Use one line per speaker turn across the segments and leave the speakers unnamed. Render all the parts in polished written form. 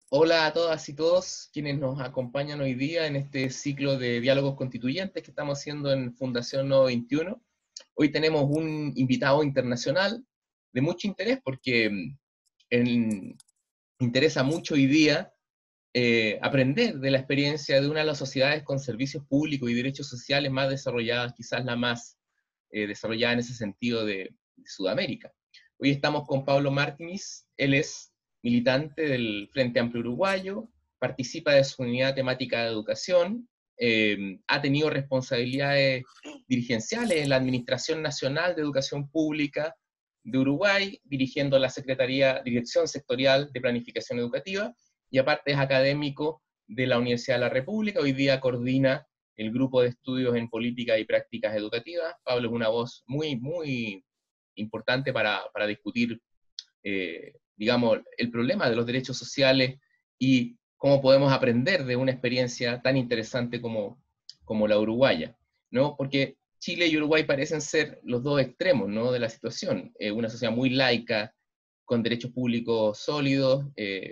Hola a todas y todos quienes nos acompañan hoy día en este ciclo de diálogos constituyentes que estamos haciendo en Fundación Nodo 21. Hoy tenemos un invitado internacional de mucho interés porque interesa mucho hoy día aprender de la experiencia de una de las sociedades con servicios públicos y derechos sociales más desarrolladas, quizás la más desarrollada en ese sentido de Sudamérica. Hoy estamos con Pablo Martínez. Él es militante del Frente Amplio Uruguayo, participa de su unidad temática de educación, ha tenido responsabilidades dirigenciales en la Administración Nacional de Educación Pública de Uruguay, dirigiendo la Dirección Sectorial de Planificación Educativa, y aparte es académico de la Universidad de la República. Hoy día coordina el grupo de estudios en política y prácticas educativas. Pablo es una voz muy importante para discutir, digamos, el problema de los derechos sociales y cómo podemos aprender de una experiencia tan interesante como la uruguaya, ¿no? Porque Chile y Uruguay parecen ser los dos extremos, ¿no?, de la situación. Una sociedad muy laica, con derechos públicos sólidos,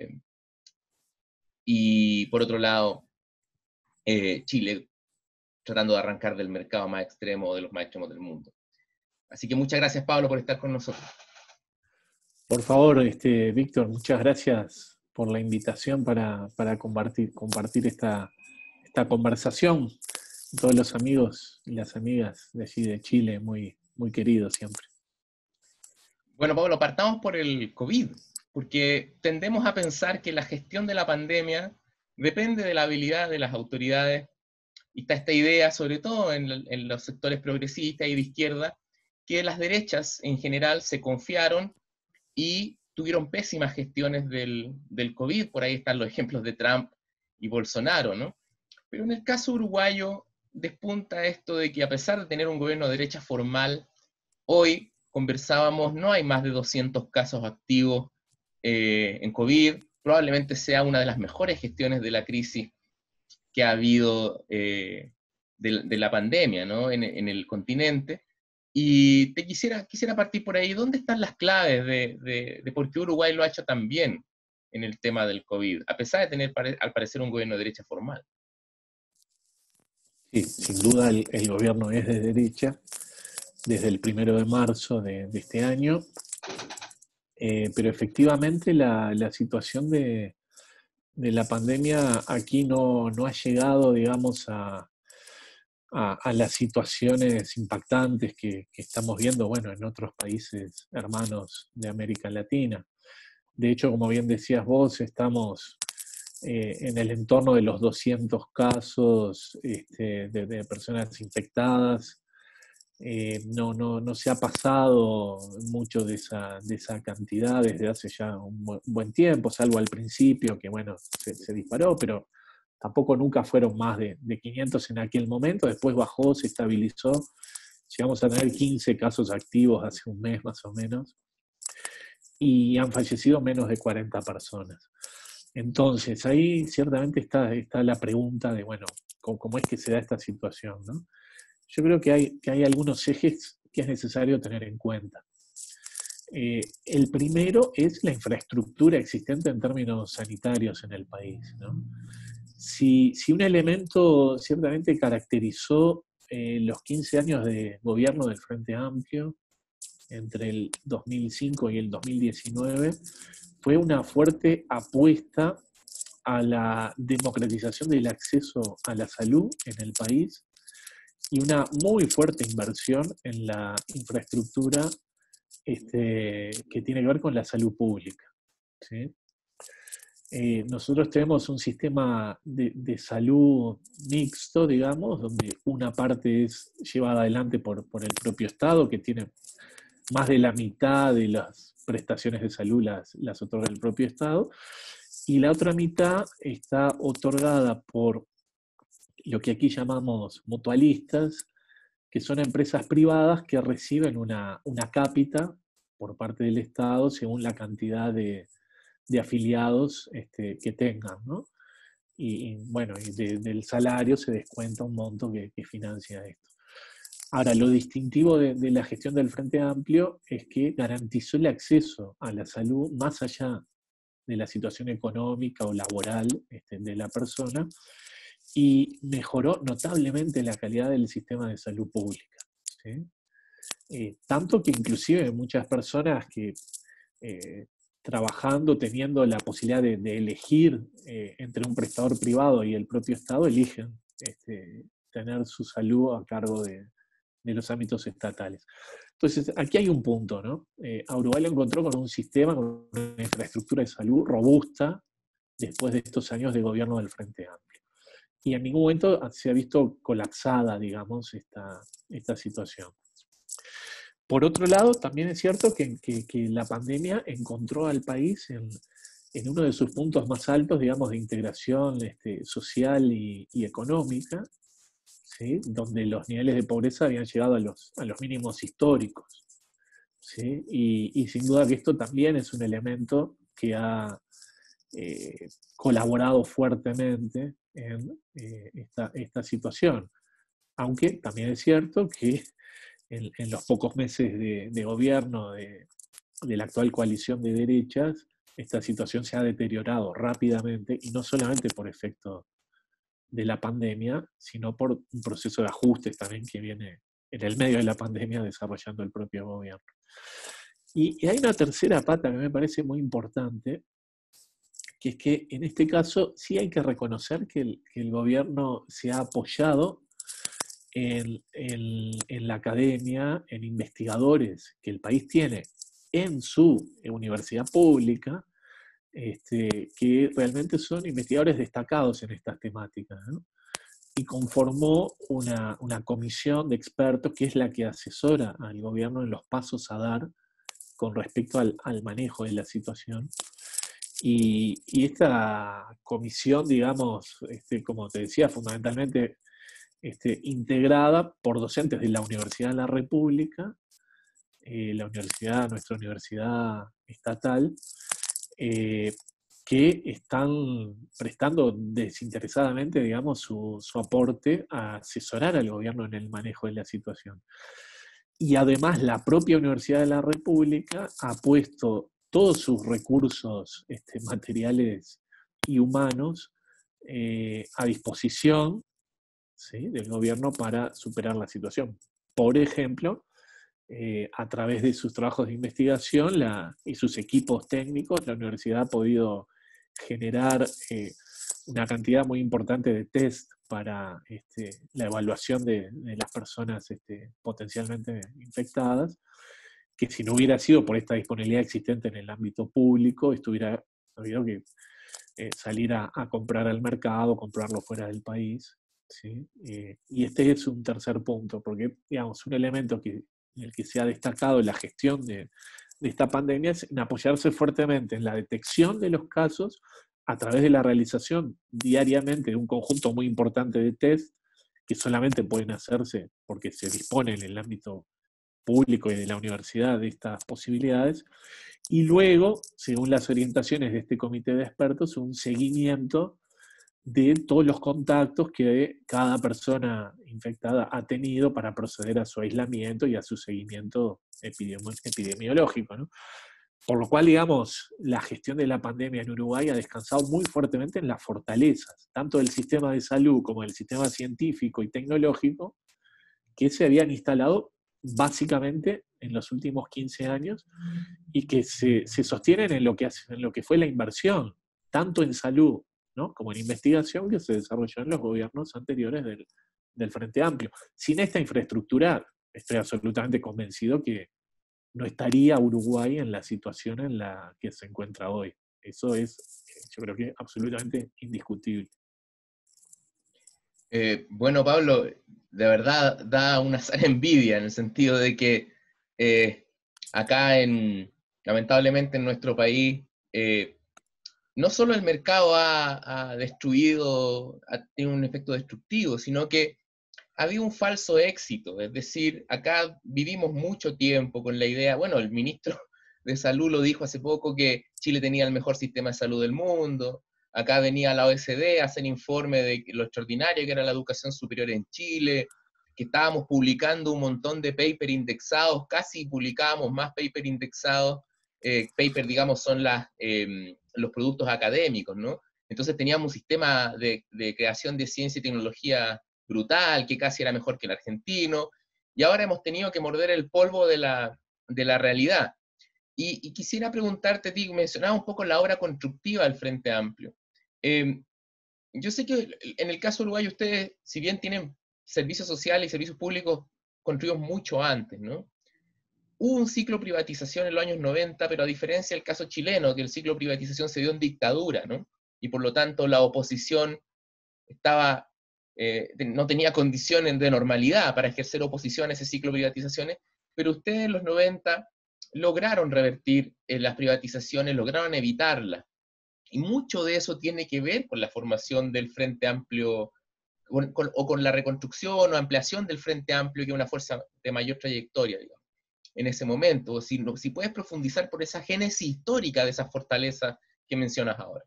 y por otro lado, Chile tratando de arrancar del mercado más extremo, de los más extremos del mundo. Así que muchas gracias, Pablo, por estar con nosotros.
Por favor, Víctor, muchas gracias por la invitación para compartir esta conversación. Todos los amigos y las amigas de allí de Chile, muy queridos siempre.
Bueno, Pablo, partamos por el COVID, porque tendemos a pensar que la gestión de la pandemia depende de la habilidad de las autoridades, y está esta idea, sobre todo en los sectores progresistas y de izquierda, que las derechas en general se confiaron y tuvieron pésimas gestiones del COVID. Por ahí están los ejemplos de Trump y Bolsonaro, ¿no? Pero en el caso uruguayo despunta esto de que, a pesar de tener un gobierno de derecha formal, hoy conversábamos, no hay más de 200 casos activos en COVID. Probablemente sea una de las mejores gestiones de la crisis que ha habido, de la pandemia, ¿no?, en el continente. Y quisiera partir por ahí. ¿Dónde están las claves de por qué Uruguay lo ha hecho tan bien en el tema del COVID, a pesar de tener, al parecer, un gobierno de derecha formal?
Sí, sin duda el gobierno es de derecha desde el 1 de marzo de este año, pero efectivamente la situación de la pandemia aquí no ha llegado, digamos, a las situaciones impactantes que estamos viendo, bueno, en otros países hermanos de América Latina. De hecho, como bien decías vos, estamos en el entorno de los 200 casos de personas infectadas. No se ha pasado mucho de esa cantidad desde hace ya un buen tiempo, salvo al principio, que bueno, se disparó, pero tampoco nunca fueron más de 500 en aquel momento. Después bajó, se estabilizó. Llegamos a tener 15 casos activos hace un mes más o menos, y han fallecido menos de 40 personas. Entonces, ahí ciertamente está la pregunta de, bueno, ¿cómo es que se da esta situación, ¿no? Yo creo que hay algunos ejes que es necesario tener en cuenta. El primero es la infraestructura existente en términos sanitarios en el país, ¿no? Si un elemento ciertamente caracterizó los 15 años de gobierno del Frente Amplio, entre el 2005 y el 2019, fue una fuerte apuesta a la democratización del acceso a la salud en el país y una muy fuerte inversión en la infraestructura que tiene que ver con la salud pública, ¿sí? Nosotros tenemos un sistema de salud mixto, digamos, donde una parte es llevada adelante por el propio Estado, que tiene más de la mitad de las prestaciones de salud las otorga el propio Estado, y la otra mitad está otorgada por lo que aquí llamamos mutualistas, que son empresas privadas que reciben una cápita por parte del Estado según la cantidad de afiliados que tengan, ¿no? Y bueno, del salario se descuenta un monto que financia esto. Ahora, lo distintivo de la gestión del Frente Amplio es que garantizó el acceso a la salud más allá de la situación económica o laboral de la persona, y mejoró notablemente la calidad del sistema de salud pública. ¿Sí? Tanto que inclusive muchas personas que trabajando, teniendo la posibilidad de elegir entre un prestador privado y el propio Estado, eligen tener su salud a cargo de los ámbitos estatales. Entonces, aquí hay un punto, ¿no? A Uruguay lo encontró con un sistema, con una infraestructura de salud robusta después de estos años de gobierno del Frente Amplio. Y en ningún momento se ha visto colapsada, digamos, esta situación. Por otro lado, también es cierto que la pandemia encontró al país en uno de sus puntos más altos, digamos, de integración social y económica, ¿sí? Donde los niveles de pobreza habían llegado a los mínimos históricos. ¿Sí? Y sin duda que esto también es un elemento que ha colaborado fuertemente en esta situación. Aunque también es cierto que en los pocos meses de gobierno de la actual coalición de derechas, esta situación se ha deteriorado rápidamente, y no solamente por efecto de la pandemia, sino por un proceso de ajustes también que viene en el medio de la pandemia desarrollando el propio gobierno. Y hay una tercera pata que me parece muy importante, que es que en este caso sí hay que reconocer que el gobierno se ha apoyado en la academia, en investigadores que el país tiene en su universidad pública, que realmente son investigadores destacados en estas temáticas, ¿no? Y conformó una comisión de expertos que es la que asesora al gobierno en los pasos a dar con respecto al manejo de la situación. Y esta comisión, digamos, como te decía, fundamentalmente integrada por docentes de la Universidad de la República, nuestra universidad estatal, que están prestando desinteresadamente, digamos, su aporte a asesorar al gobierno en el manejo de la situación. Y además la propia Universidad de la República ha puesto todos sus recursos materiales y humanos a disposición, ¿sí?, del gobierno para superar la situación. Por ejemplo, a través de sus trabajos de investigación y sus equipos técnicos, la universidad ha podido generar una cantidad muy importante de test para la evaluación de las personas potencialmente infectadas, que si no hubiera sido por esta disponibilidad existente en el ámbito público, estuviera habido que salir a comprar al mercado, comprarlo fuera del país. ¿Sí? Y este es un tercer punto, porque digamos, un elemento en el que se ha destacado la gestión de esta pandemia es en apoyarse fuertemente en la detección de los casos a través de la realización diariamente de un conjunto muy importante de test que solamente pueden hacerse porque se dispone en el ámbito público y de la universidad de estas posibilidades, y luego, según las orientaciones de este comité de expertos, un seguimiento de todos los contactos que cada persona infectada ha tenido para proceder a su aislamiento y a su seguimiento epidemiológico, ¿no? Por lo cual, digamos, la gestión de la pandemia en Uruguay ha descansado muy fuertemente en las fortalezas, tanto del sistema de salud como del sistema científico y tecnológico, que se habían instalado básicamente en los últimos 15 años y que se sostienen en lo que fue la inversión, tanto en salud, ¿no?, como en investigación, que se desarrolló en los gobiernos anteriores del Frente Amplio. Sin esta infraestructura, estoy absolutamente convencido que no estaría Uruguay en la situación en la que se encuentra hoy. Eso es, yo creo que absolutamente indiscutible.
Bueno, Pablo, de verdad da una sana envidia en el sentido de que acá, lamentablemente en nuestro país, no solo el mercado ha destruido, ha tenido un efecto destructivo, sino que ha habido un falso éxito. Es decir, acá vivimos mucho tiempo con la idea, bueno, el ministro de Salud lo dijo hace poco, que Chile tenía el mejor sistema de salud del mundo. Acá venía la OECD a hacer informe de lo extraordinario que era la educación superior en Chile, que estábamos publicando un montón de papers indexados, casi publicábamos más papers indexados paper, digamos, son los productos académicos, ¿no? Entonces teníamos un sistema de creación de ciencia y tecnología brutal, que casi era mejor que el argentino, y ahora hemos tenido que morder el polvo de la realidad. Y quisiera preguntarte, Tig, mencionaba un poco la obra constructiva del Frente Amplio. Yo sé que en el caso de Uruguay ustedes, si bien tienen servicios sociales y servicios públicos construidos mucho antes, ¿no? Hubo un ciclo de privatización en los años 90, pero a diferencia del caso chileno, que el ciclo de privatización se dio en dictadura, ¿no? Y por lo tanto la oposición no tenía condiciones de normalidad para ejercer oposición a ese ciclo de privatizaciones, pero ustedes en los 90 lograron revertir las privatizaciones, lograron evitarlas. Y mucho de eso tiene que ver con la formación del Frente Amplio, o con la reconstrucción o ampliación del Frente Amplio, que es una fuerza de mayor trayectoria, digamos, en ese momento. Si puedes profundizar por esa génesis histórica de esas fortalezas que mencionas ahora.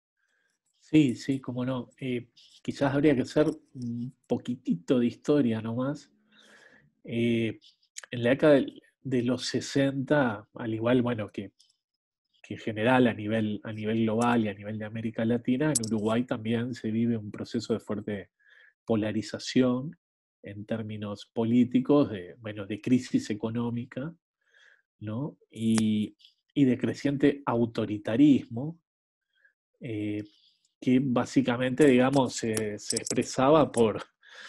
Sí, sí, cómo no. Quizás habría que hacer un poquitito de historia nomás. En la década de los 60, al igual, bueno, que en general a nivel global y a nivel de América Latina, en Uruguay también se vive un proceso de fuerte polarización en términos políticos, bueno, de crisis económica, ¿no? Y de creciente autoritarismo, eh, que básicamente, digamos, se expresaba por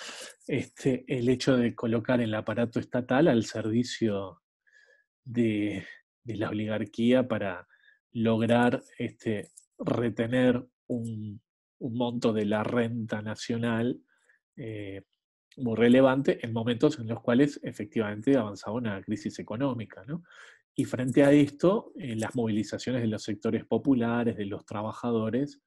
el hecho de colocar el aparato estatal al servicio de, de la oligarquía para lograr retener un monto de la renta nacional eh, muy relevante en momentos en los cuales efectivamente avanzaba una crisis económica, ¿no? Y frente a esto, las movilizaciones de los sectores populares, de los trabajadores,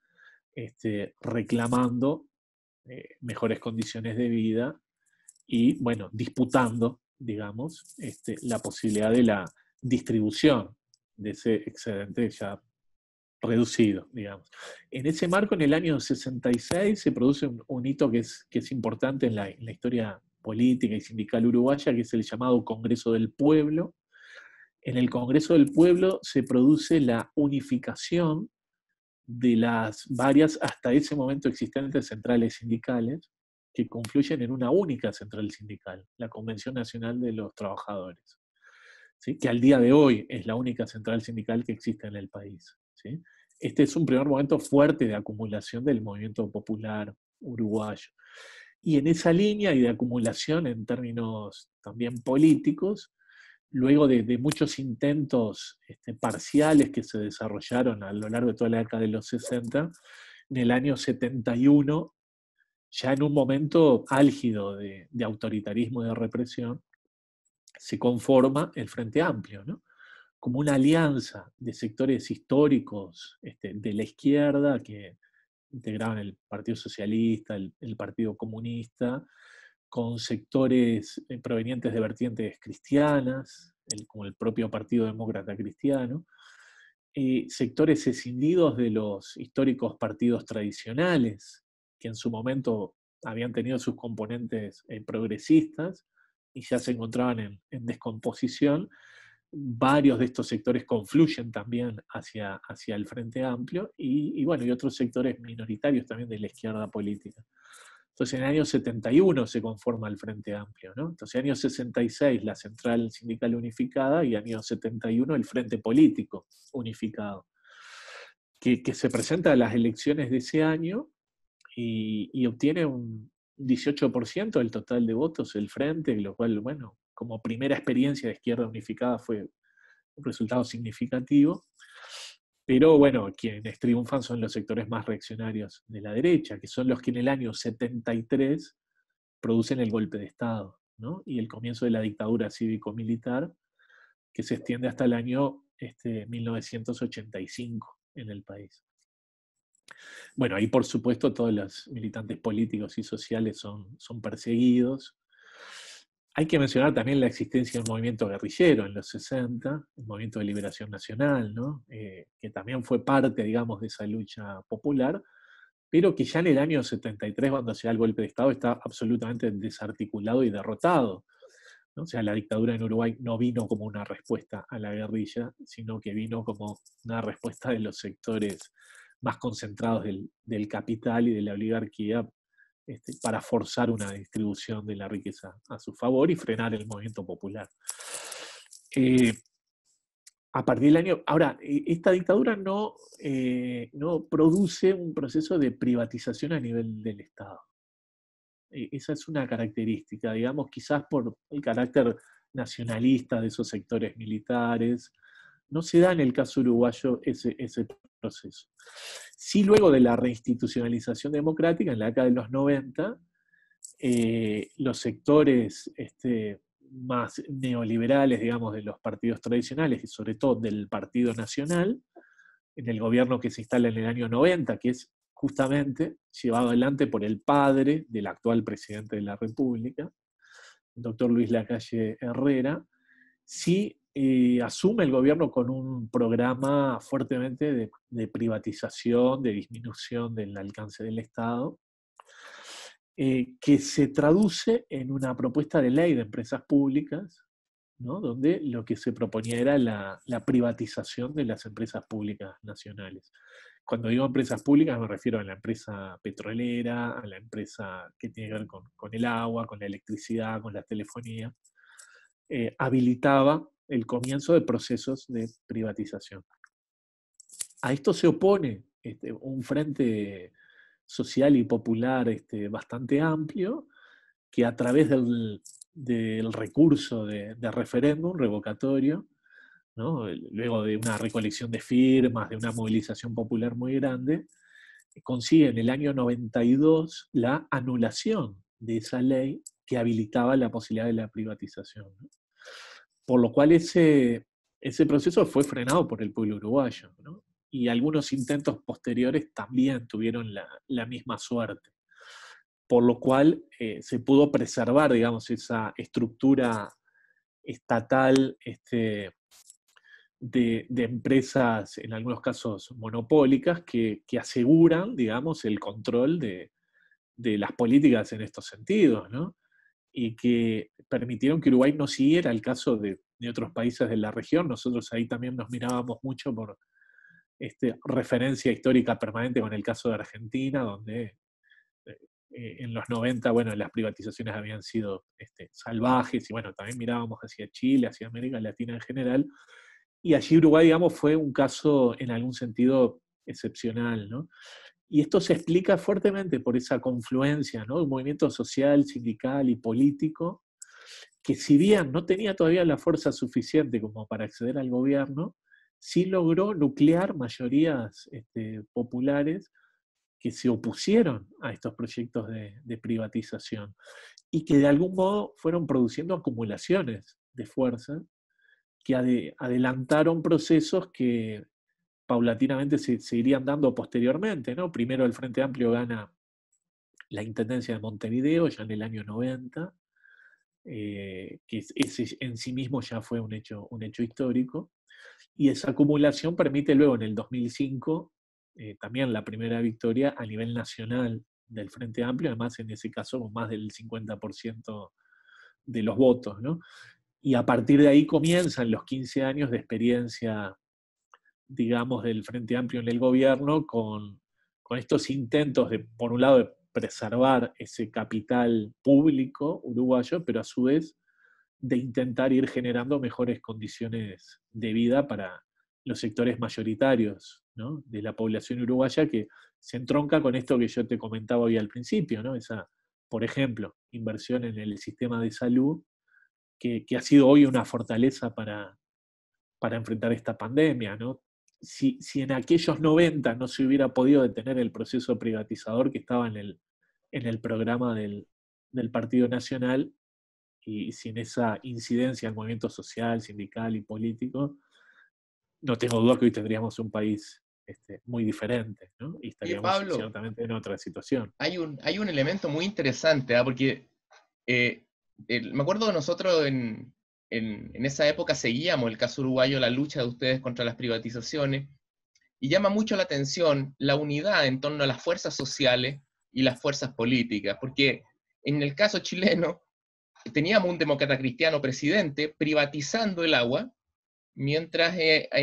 reclamando mejores condiciones de vida y, bueno, disputando, digamos, la posibilidad de la distribución de ese excedente ya reducido, digamos. En ese marco, en el año 66, se produce un hito que es importante en la historia política y sindical uruguaya, que es el llamado Congreso del Pueblo. En el Congreso del Pueblo se produce la unificación de las varias, hasta ese momento existentes centrales sindicales, que confluyen en una única central sindical, la Convención Nacional de los Trabajadores, ¿sí? Que al día de hoy es la única central sindical que existe en el país, ¿sí? Este es un primer momento fuerte de acumulación del movimiento popular uruguayo. Y en esa línea y de acumulación en términos también políticos, luego de muchos intentos parciales que se desarrollaron a lo largo de toda la década de los 60, en el año 71, ya en un momento álgido de autoritarismo y de represión, se conforma el Frente Amplio, ¿no? Como una alianza de sectores históricos de la izquierda que integraban el Partido Socialista, el Partido Comunista, con sectores provenientes de vertientes cristianas, como el propio Partido Demócrata Cristiano, sectores escindidos de los históricos partidos tradicionales, que en su momento habían tenido sus componentes progresistas y ya se encontraban en descomposición. Varios de estos sectores confluyen también hacia el Frente Amplio y, bueno, y otros sectores minoritarios también de la izquierda política. Entonces, en el año 71 se conforma el Frente Amplio, ¿no? Entonces, en el año 66 la Central Sindical Unificada y en el año 71 el Frente Político Unificado, que se presenta a las elecciones de ese año y obtiene un 18% del total de votos el Frente, lo cual, bueno, como primera experiencia de izquierda unificada fue un resultado significativo. Pero bueno, quienes triunfan son los sectores más reaccionarios de la derecha, que son los que en el año 73 producen el golpe de Estado, ¿no? Y el comienzo de la dictadura cívico-militar, que se extiende hasta el año 1985 en el país. Bueno, ahí por supuesto todos los militantes políticos y sociales son perseguidos. Hay que mencionar también la existencia de un movimiento guerrillero en los 60, el Movimiento de Liberación Nacional, ¿no? Que también fue parte, digamos, de esa lucha popular, pero que ya en el año 73, cuando se da el golpe de Estado, está absolutamente desarticulado y derrotado ¿no? O sea, la dictadura en Uruguay no vino como una respuesta a la guerrilla, sino que vino como una respuesta de los sectores más concentrados del capital y de la oligarquía, para forzar una distribución de la riqueza a su favor y frenar el movimiento popular. A partir del año... Ahora, esta dictadura no produce un proceso de privatización a nivel del Estado. Esa es una característica, digamos, quizás por el carácter nacionalista de esos sectores militares. No se da en el caso uruguayo ese proceso. Sí, luego de la reinstitucionalización democrática, en la década de los 90, los sectores más neoliberales, digamos, de los partidos tradicionales, y sobre todo del Partido Nacional, en el gobierno que se instala en el año 90, que es justamente llevado adelante por el padre del actual presidente de la República, el doctor Luis Lacalle Herrera, sí asume el gobierno con un programa fuertemente de privatización, de disminución del alcance del Estado, que se traduce en una propuesta de ley de empresas públicas, ¿no? Donde lo que se proponía era la privatización de las empresas públicas nacionales. Cuando digo empresas públicas me refiero a la empresa petrolera, a la empresa que tiene que ver con el agua, con la electricidad, con la telefonía. Habilitaba el comienzo de procesos de privatización. A esto se opone un frente social y popular bastante amplio, que a través del recurso de referéndum revocatorio, ¿no? Luego de una recolección de firmas, de una movilización popular muy grande, consigue en el año 92 la anulación de esa ley que habilitaba la posibilidad de la privatización, ¿no? Por lo cual ese proceso fue frenado por el pueblo uruguayo, ¿no? Y algunos intentos posteriores también tuvieron la misma suerte. Por lo cual se pudo preservar, digamos, esa estructura estatal de empresas, en algunos casos monopólicas, que aseguran, digamos, el control de las políticas en estos sentidos, ¿no? Y que permitieron que Uruguay no siguiera el caso de otros países de la región. Nosotros ahí también nos mirábamos mucho por referencia histórica permanente con el caso de Argentina, donde en los 90, bueno, las privatizaciones habían sido salvajes, y bueno, también mirábamos hacia Chile, hacia América Latina en general, y allí Uruguay, digamos, fue un caso en algún sentido excepcional, ¿no? Y esto se explica fuertemente por esa confluencia, ¿no? De un movimiento social, sindical y político, que si bien no tenía todavía la fuerza suficiente como para acceder al gobierno, sí logró nuclear mayorías populares que se opusieron a estos proyectos de privatización y que de algún modo fueron produciendo acumulaciones de fuerza que adelantaron procesos que paulatinamente se irían dando posteriormente, ¿no? Primero el Frente Amplio gana la Intendencia de Montevideo ya en el año 90, que ese en sí mismo ya fue un hecho histórico, y esa acumulación permite luego en el 2005 también la primera victoria a nivel nacional del Frente Amplio, además en ese caso con más del 50% de los votos, ¿no? Y a partir de ahí comienzan los 15 años de experiencia, digamos, del Frente Amplio en el gobierno, con estos intentos de, por un lado, de preservar ese capital público uruguayo, pero a su vez de intentar ir generando mejores condiciones de vida para los sectores mayoritarios, ¿no? De la población uruguaya, que se entronca con esto que yo te comentaba hoy al principio, ¿no? Esa, por ejemplo, inversión en el sistema de salud, que ha sido hoy una fortaleza para enfrentar esta pandemia, ¿no? Si en aquellos 90 no se hubiera podido detener el proceso privatizador que estaba en el programa del Partido Nacional, y sin esa incidencia en el movimiento social, sindical y político, no tengo duda que hoy tendríamos un país muy diferente, ¿no? Y
Oye,
estaríamos
Pablo,
ciertamente en otra situación.
hay un elemento muy interesante, ¿ah? Porque me acuerdo de nosotros en esa época seguíamos el caso uruguayo, la lucha de ustedes contra las privatizaciones, y llama mucho la atención la unidad en torno a las fuerzas sociales y las fuerzas políticas, porque en el caso chileno, teníamos un demócrata cristiano presidente privatizando el agua, mientras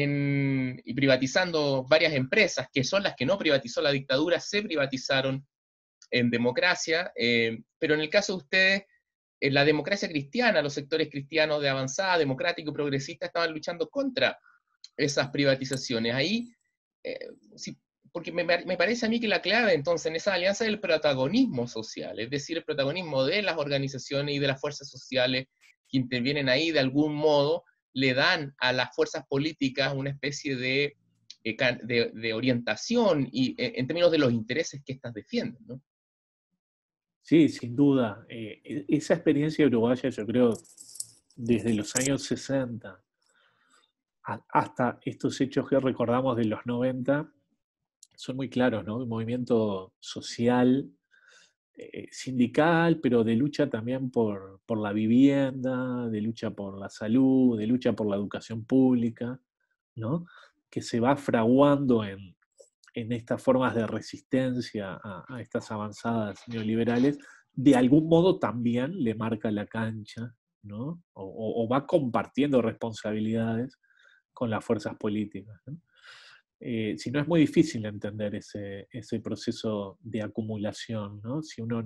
y privatizando varias empresas, que son las que no privatizó la dictadura, se privatizaron en democracia, pero en el caso de ustedes, en la democracia cristiana, los sectores cristianos de avanzada, democrático y progresista estaban luchando contra esas privatizaciones. Ahí, sí, porque me parece a mí que la clave entonces en esa alianza es el protagonismo social, es decir, el protagonismo de las organizaciones y de las fuerzas sociales que intervienen ahí de algún modo, le dan a las fuerzas políticas una especie de orientación y, en términos de los intereses que éstas defienden, ¿no?
Sí, sin duda. Esa experiencia uruguaya, yo creo, desde los años 60 hasta estos hechos que recordamos de los 90, son muy claros, ¿no? Un movimiento social, sindical, pero de lucha también por la vivienda, de lucha por la salud, de lucha por la educación pública, ¿no? Que se va fraguando en estas formas de resistencia a estas avanzadas neoliberales, de algún modo también le marca la cancha, ¿no? O va compartiendo responsabilidades con las fuerzas políticas, ¿no? Si no, es muy difícil entender ese proceso de acumulación, ¿no? Si uno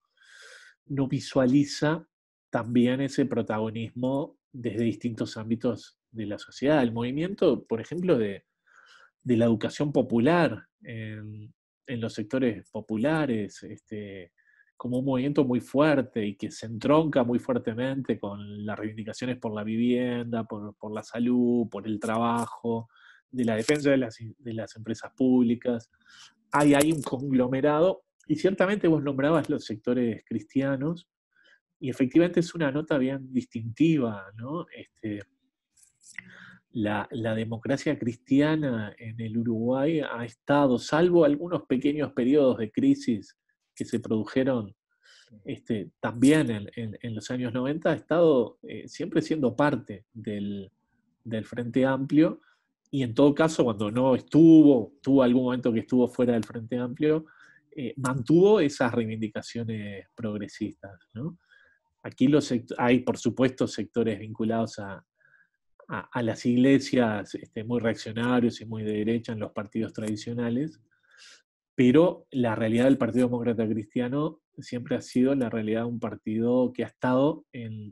no visualiza también ese protagonismo desde distintos ámbitos de la sociedad. El movimiento, por ejemplo, de la educación popular en los sectores populares, como un movimiento muy fuerte y que se entronca muy fuertemente con las reivindicaciones por la vivienda, por la salud, por el trabajo, de la defensa de las empresas públicas. Hay un conglomerado, y ciertamente vos nombrabas los sectores cristianos, y efectivamente es una nota bien distintiva, ¿no? La democracia cristiana en el Uruguay ha estado, salvo algunos pequeños periodos de crisis que se produjeron también en los años 90, ha estado siempre siendo parte del Frente Amplio, y en todo caso, cuando no tuvo algún momento que estuvo fuera del Frente Amplio, mantuvo esas reivindicaciones progresistas, ¿no? Aquí hay, por supuesto, sectores vinculados a las iglesias muy reaccionarios y muy de derecha en los partidos tradicionales, pero la realidad del Partido Demócrata Cristiano siempre ha sido la realidad de un partido que ha estado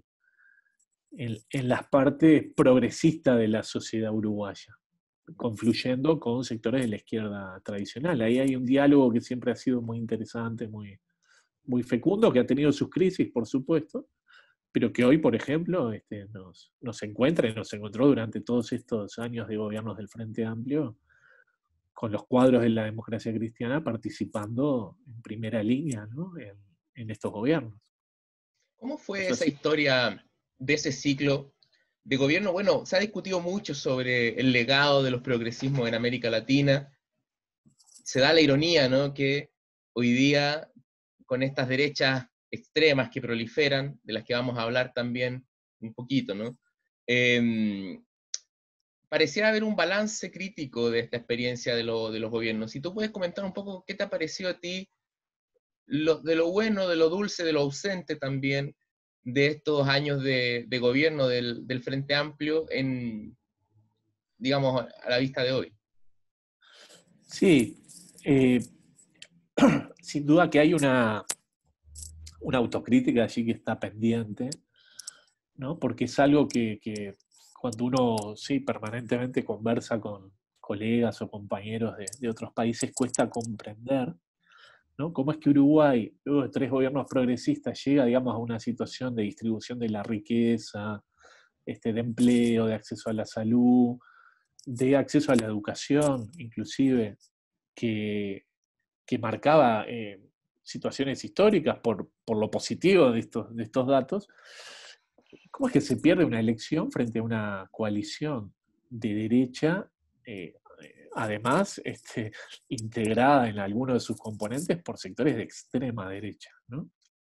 en las partes progresistas de la sociedad uruguaya, confluyendo con sectores de la izquierda tradicional. Ahí hay un diálogo que siempre ha sido muy interesante, muy fecundo, que ha tenido sus crisis, por supuesto, pero que hoy, por ejemplo, nos encuentra y nos encontró durante todos estos años de gobiernos del Frente Amplio, con los cuadros de la democracia cristiana participando en primera línea, ¿no? en estos gobiernos.
¿Cómo fue
Eso
esa
sí.
historia de ese ciclo de gobierno? Bueno, se ha discutido mucho sobre el legado de los progresismos en América Latina. Se da la ironía, ¿no?, que hoy día, con estas derechas extremas que proliferan, de las que vamos a hablar también un poquito, ¿no? Eh, Pareciera haber un balance crítico de esta experiencia de los gobiernos. Si tú puedes comentar un poco qué te ha parecido a ti de lo bueno, de lo dulce, de lo ausente también, de estos años de gobierno del Frente Amplio digamos, a la vista de hoy.
Sí, eh, sin duda que hay una autocrítica allí que está pendiente, ¿no? Porque es algo que cuando uno sí, permanentemente conversa con colegas o compañeros de otros países, cuesta comprender, ¿no? ¿Cómo es que Uruguay, luego de 3 gobiernos progresistas, llega, digamos, a una situación de distribución de la riqueza, de empleo, de acceso a la salud, de acceso a la educación, inclusive, que, que marcaba situaciones históricas por lo positivo de estos datos? ¿Cómo es que se pierde una elección frente a una coalición de derecha, eh, además integrada en alguno de sus componentes por sectores de extrema derecha, ¿no?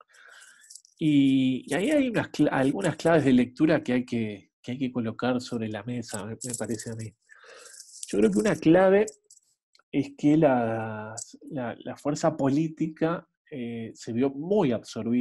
Y ahí hay algunas claves de lectura que hay que colocar sobre la mesa, me parece a mí. Yo creo que una clave es que la fuerza política se vio muy absorbida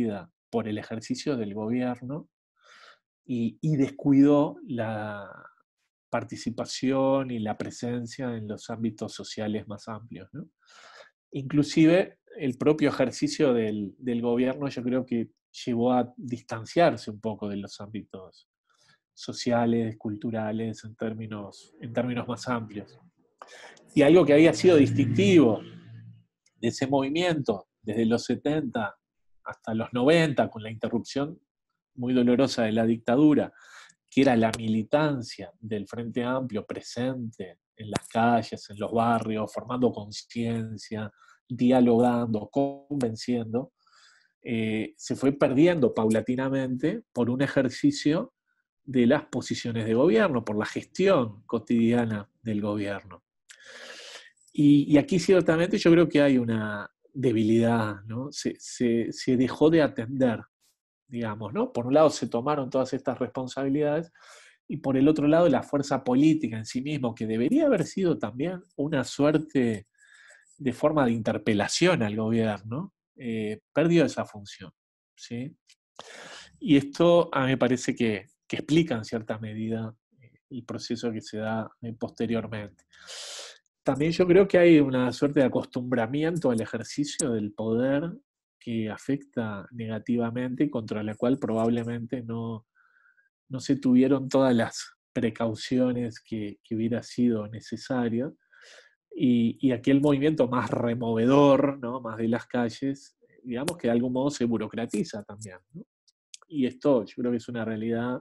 por el ejercicio del gobierno y descuidó la participación y la presencia en los ámbitos sociales más amplios, ¿no? Inclusive el propio ejercicio del gobierno yo creo que llevó a distanciarse un poco de los ámbitos sociales, culturales, en términos más amplios. Y algo que había sido distintivo de ese movimiento desde los 70 hasta los 90, con la interrupción muy dolorosa de la dictadura, que era la militancia del Frente Amplio presente en las calles, en los barrios, formando conciencia, dialogando, convenciendo, se fue perdiendo paulatinamente por un ejercicio de las posiciones de gobierno, por la gestión cotidiana del gobierno. Y aquí ciertamente yo creo que hay una debilidad, ¿no? Se dejó de atender, digamos, ¿no? Por un lado se tomaron todas estas responsabilidades y por el otro lado la fuerza política en sí mismo, que debería haber sido también una suerte de forma de interpelación al gobierno, perdió esa función, ¿sí? Y esto a mí me parece que explica en cierta medida el proceso que se da posteriormente. También yo creo que hay una suerte de acostumbramiento al ejercicio del poder que afecta negativamente y contra la cual probablemente no se tuvieron todas las precauciones que hubiera sido necesario. Y aquel movimiento más removedor, ¿no? Más de las calles, digamos que de algún modo se burocratiza también, ¿no? Y esto yo creo que es una realidad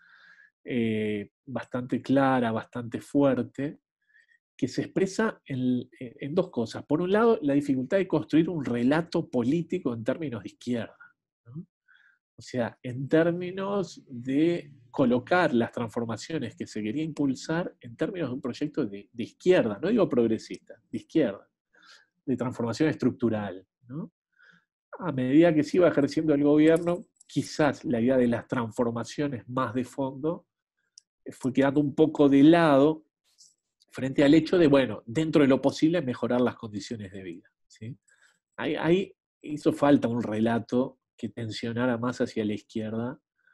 bastante clara, bastante fuerte, que se expresa en dos cosas. Por un lado, la dificultad de construir un relato político en términos de izquierda, ¿no? O sea, en términos de colocar las transformaciones que se quería impulsar en términos de un proyecto de izquierda, no digo progresista, de izquierda, de transformación estructural, ¿no? A medida que se iba ejerciendo el gobierno, quizás la idea de las transformaciones más de fondo fue quedando un poco de lado frente al hecho de, bueno, dentro de lo posible mejorar las condiciones de vida, ¿sí? Ahí hizo falta un relato que tensionara más hacia la izquierda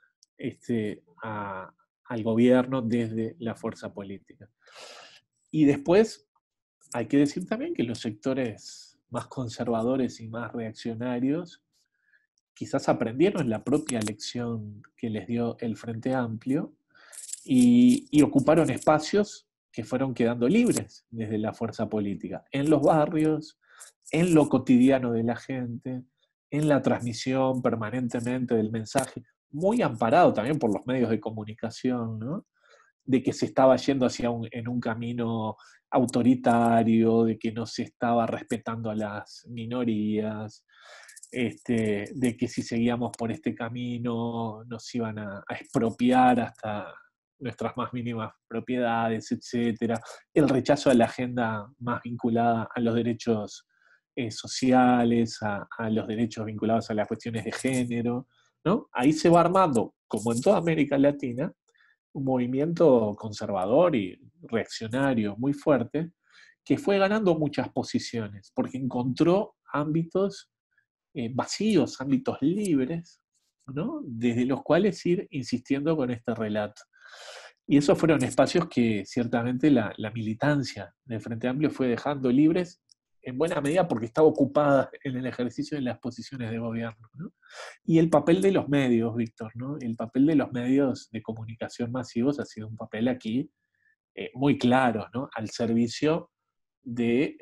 al gobierno desde la fuerza política. Y después hay que decir también que los sectores más conservadores y más reaccionarios quizás aprendieron la propia lección que les dio el Frente Amplio y ocuparon espacios que fueron quedando libres desde la fuerza política, en los barrios, en lo cotidiano de la gente, en la transmisión permanentemente del mensaje, muy amparado también por los medios de comunicación, ¿no? De que se estaba yendo en un camino autoritario, de que no se estaba respetando a las minorías, de que si seguíamos por este camino nos iban a expropiar hasta nuestras más mínimas propiedades, etcétera. El rechazo a la agenda más vinculada a los derechos sociales, a los derechos vinculados a las cuestiones de género, ¿no? Ahí se va armando, como en toda América Latina, un movimiento conservador y reaccionario muy fuerte, que fue ganando muchas posiciones, porque encontró ámbitos vacíos, ámbitos libres, ¿no? Desde los cuales ir insistiendo con este relato. Y esos fueron espacios que ciertamente la militancia del Frente Amplio fue dejando libres, en buena medida porque estaba ocupada en el ejercicio de las posiciones de gobierno, ¿no? Y el papel de los medios, Víctor, ¿no? El papel de los medios de comunicación masivos ha sido un papel aquí muy claro, ¿no? Al servicio de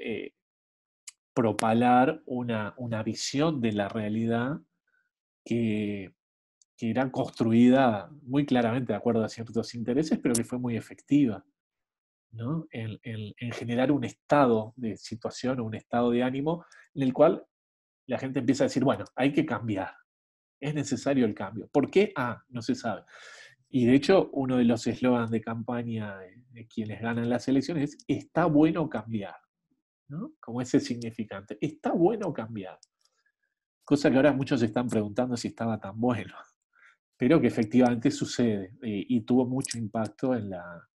propalar una visión de la realidad que, que era construida muy claramente de acuerdo a ciertos intereses, pero que fue muy efectiva, ¿no? En generar un estado de situación o un estado de ánimo en el cual la gente empieza a decir, bueno, hay que cambiar, es necesario el cambio. ¿Por qué? No se sabe. Y de hecho, uno de los eslogans de campaña de quienes ganan las elecciones es, está bueno cambiar, ¿no? Como ese significante, está bueno cambiar. Cosa que ahora muchos se están preguntando si estaba tan bueno, pero que efectivamente sucede y tuvo mucho impacto en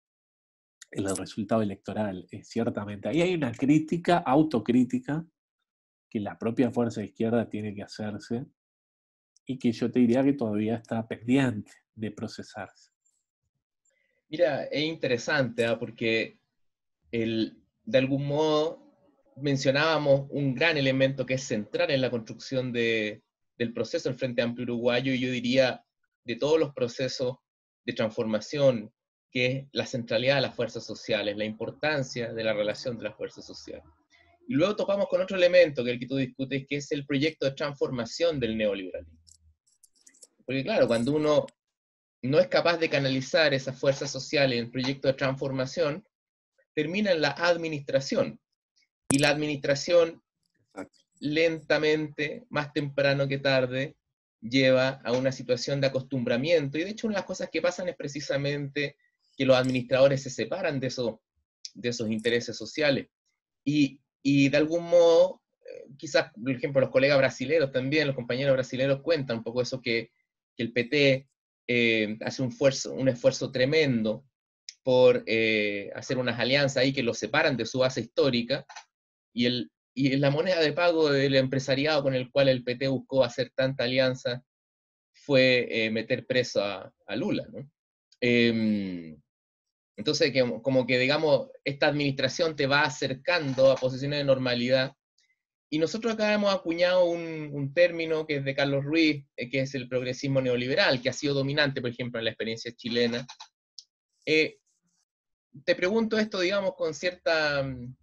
el resultado electoral, ciertamente. Ahí hay una crítica, autocrítica, que la propia fuerza de izquierda tiene que hacerse y que yo te diría que todavía está pendiente de procesarse.
Mira, es interesante, ¿ah? Porque de algún modo mencionábamos un gran elemento que es central en la construcción del proceso del Frente Amplio Uruguayo, y yo diría de todos los procesos de transformación, que es la centralidad de las fuerzas sociales, la importancia de la relación de las fuerzas sociales. Y luego topamos con otro elemento que es el que tú discutes, que es el proyecto de transformación del neoliberalismo. Porque claro, cuando uno no es capaz de canalizar esas fuerzas sociales en proyectos de transformación, termina en la administración. Y la administración, lentamente, más temprano que tarde, lleva a una situación de acostumbramiento. Y de hecho, una de las cosas que pasan es precisamente que los administradores se separan de esos intereses sociales. Y de algún modo, quizás, por ejemplo, los colegas brasileños también, los compañeros brasileños cuentan un poco eso que el PT hace un esfuerzo tremendo por hacer unas alianzas ahí que los separan de su base histórica, y la moneda de pago del empresariado con el cual el PT buscó hacer tanta alianza fue meter preso a Lula, ¿no? Entonces, como que digamos, esta administración te va acercando a posiciones de normalidad, y nosotros acá hemos acuñado un término que es de Carlos Ruiz, que es el progresismo neoliberal, que ha sido dominante, por ejemplo, en la experiencia chilena. Eh, Te pregunto esto, digamos, con cierta,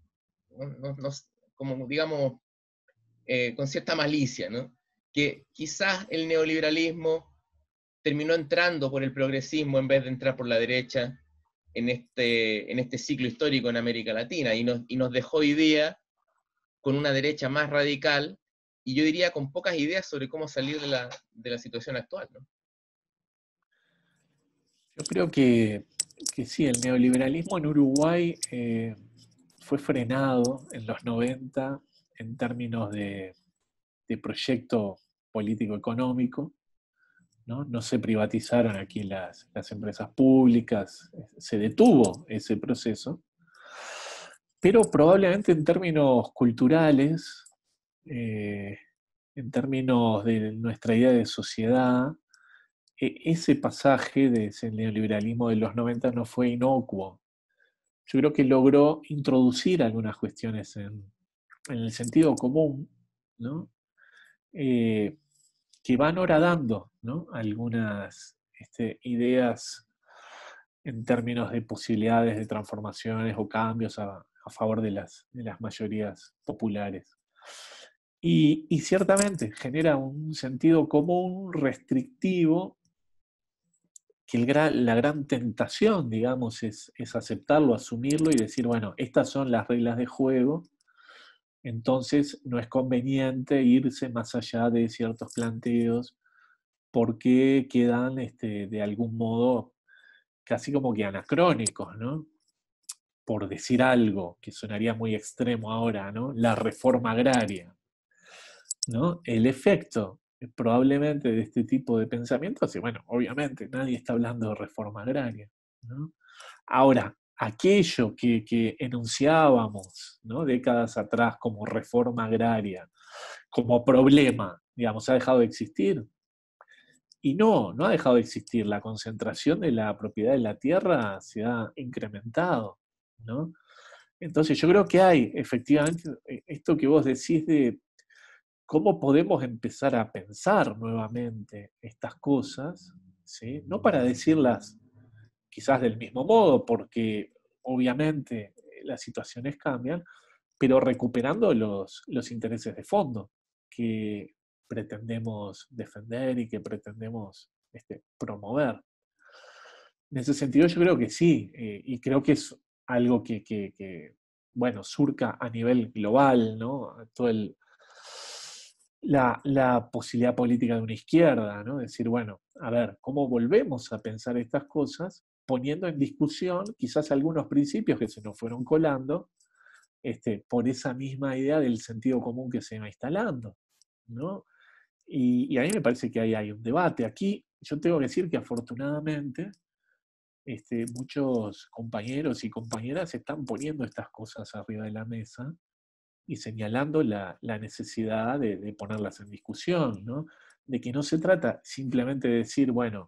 como digamos, con cierta malicia, ¿no? Que quizás el neoliberalismo terminó entrando por el progresismo en vez de entrar por la derecha en este ciclo histórico en América Latina, y nos dejó hoy día con una derecha más radical, y yo diría con pocas ideas sobre cómo salir de la situación actual, ¿no?
Yo creo que sí, el neoliberalismo en Uruguay fue frenado en los 90 en términos de proyecto político-económico, ¿no? No se privatizaron aquí las empresas públicas, se detuvo ese proceso, pero probablemente en términos culturales, eh, en términos de nuestra idea de sociedad, ese pasaje de ese neoliberalismo de los 90 no fue inocuo. Yo creo que logró introducir algunas cuestiones en el sentido común, ¿no? Que van horadando, ¿no? Algunas ideas en términos de posibilidades de transformaciones o cambios a favor de las mayorías populares. Y ciertamente genera un sentido común restrictivo que la gran tentación, digamos, es aceptarlo, asumirlo y decir, bueno, estas son las reglas de juego, entonces no es conveniente irse más allá de ciertos planteos porque quedan de algún modo casi como que anacrónicos, ¿no? Por decir algo que sonaría muy extremo ahora, ¿no? La reforma agraria, ¿no? El efecto probablemente de este tipo de pensamientos, y bueno, obviamente nadie está hablando de reforma agraria, ¿no? Ahora, aquello que enunciábamos, ¿no? Décadas atrás como reforma agraria, como problema, digamos, ha dejado de existir. Y no ha dejado de existir. La concentración de la propiedad de la tierra se ha incrementado, ¿no? Entonces yo creo que hay efectivamente esto que vos decís de cómo podemos empezar a pensar nuevamente estas cosas, ¿sí? No para decirlas quizás del mismo modo, porque obviamente las situaciones cambian, pero recuperando los intereses de fondo que pretendemos defender y que pretendemos promover. En ese sentido yo creo que sí, y creo que es algo bueno, surca a nivel global, ¿no? Todo la posibilidad política de una izquierda, ¿no? Decir, bueno, a ver, ¿cómo volvemos a pensar estas cosas poniendo en discusión quizás algunos principios que se nos fueron colando por esa misma idea del sentido común que se va instalando, ¿no? Y a mí me parece que ahí hay un debate. Aquí yo tengo que decir que afortunadamente muchos compañeros y compañeras están poniendo estas cosas arriba de la mesa y señalando la necesidad de ponerlas en discusión, ¿no? de que no se trata simplemente de decir, bueno,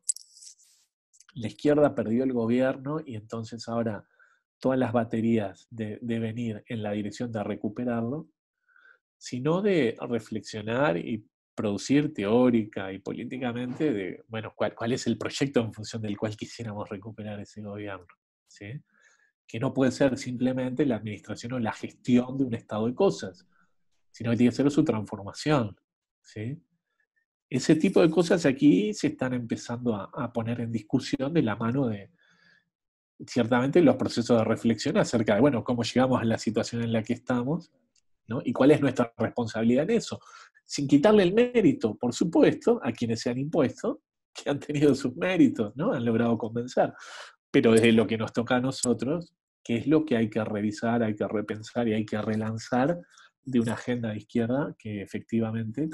la izquierda perdió el gobierno y entonces ahora todas las baterías deben ir en la dirección de recuperarlo, sino de reflexionar y producir teórica y políticamente de, bueno, cuál es el proyecto en función del cual quisiéramos recuperar ese gobierno, ¿sí? Que no puede ser simplemente la administración o la gestión de un estado de cosas, sino que tiene que ser su transformación, ¿sí? Ese tipo de cosas aquí se están empezando a poner en discusión de la mano de, ciertamente, los procesos de reflexión acerca de, bueno, cómo llegamos a la situación en la que estamos, ¿no? Y cuál es nuestra responsabilidad en eso. Sin quitarle el mérito, por supuesto, a quienes se han impuesto, que han tenido sus méritos, ¿no? Han logrado convencer. Pero desde lo que nos toca a nosotros, qué es lo que hay que revisar, hay que repensar y hay que relanzar de una agenda de izquierda que efectivamente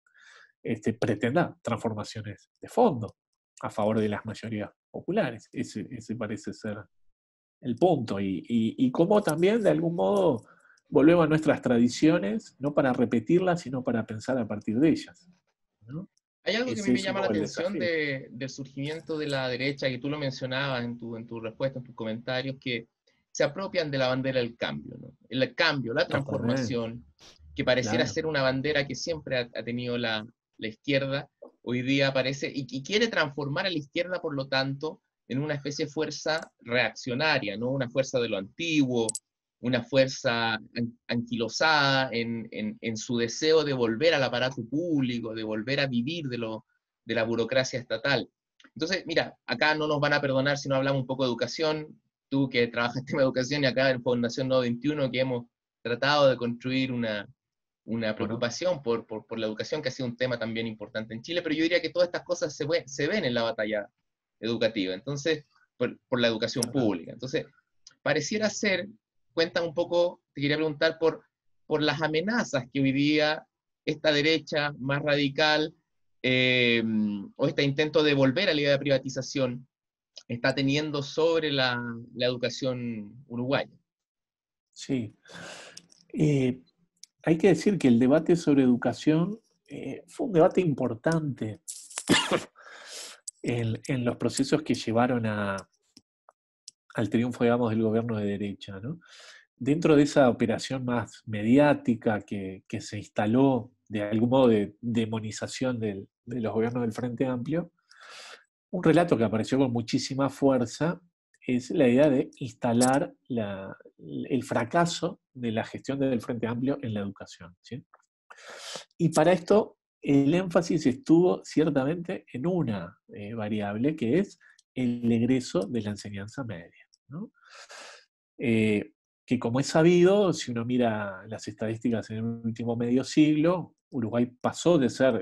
pretenda transformaciones de fondo a favor de las mayorías populares. Ese parece ser el punto. Y cómo también, de algún modo, volvemos a nuestras tradiciones, no para repetirlas, sino para pensar a partir de ellas, ¿no?
Hay algo que a mí
Ese
me
es un
llama la
poco el
atención
desafío.
del surgimiento de la derecha, que tú lo mencionabas en tu respuesta, en tus comentarios, que se apropian de la bandera del cambio, ¿no? El cambio, la
Totalmente,
transformación, que pareciera
claro.
ser una bandera que siempre ha tenido la izquierda, hoy día aparece y quiere transformar a la izquierda, por lo tanto, en una especie de fuerza reaccionaria, ¿no? Una fuerza de lo antiguo, una fuerza anquilosada en su deseo de volver al aparato público, de volver a vivir de la burocracia estatal. Entonces, mira, acá no nos van a perdonar si no hablamos un poco de educación. Tú que trabajas en tema de educación y acá en Fundación No 21, que hemos tratado de construir una
Bueno,
preocupación por la educación, que ha sido un tema también importante en Chile, pero yo diría que todas estas cosas se ven en la batalla educativa, entonces, por la educación
total.
pública. Entonces, pareciera ser, cuentan un poco, te quería preguntar por las amenazas que hoy día esta derecha más radical o este intento de volver a la idea de privatización está teniendo sobre la educación uruguaya.
Sí. Hay que decir que el debate sobre educación fue un debate importante en los procesos que llevaron al triunfo, digamos, del gobierno de derecha, ¿no? Dentro de esa operación más mediática que se instaló de algún modo de demonización de los gobiernos del Frente Amplio, un relato que apareció con muchísima fuerza es la idea de instalar el fracaso de la gestión del Frente Amplio en la educación, ¿sí? Y para esto el énfasis estuvo ciertamente en una variable que es el egreso de la enseñanza media, ¿no? Que como es sabido, si uno mira las estadísticas en el último medio siglo, Uruguay pasó de ser,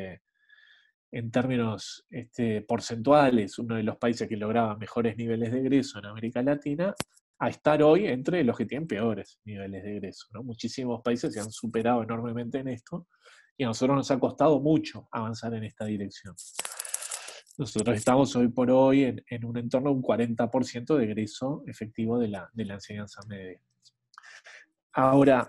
en términos porcentuales, uno de los países que lograba mejores niveles de egreso en América Latina, a estar hoy entre los que tienen peores niveles de egreso, ¿no? Muchísimos países se han superado enormemente en esto y a nosotros nos ha costado mucho avanzar en esta dirección. Nosotros estamos hoy por hoy en un entorno de un 40% de egreso efectivo de la enseñanza media. Ahora,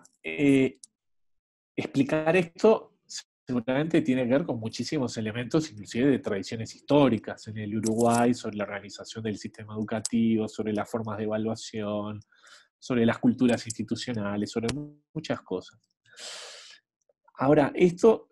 explicar esto seguramente tiene que ver con muchísimos elementos, inclusive de tradiciones históricas en el Uruguay, sobre la organización del sistema educativo, sobre las formas de evaluación, sobre las culturas institucionales, sobre muchas cosas. Ahora, esto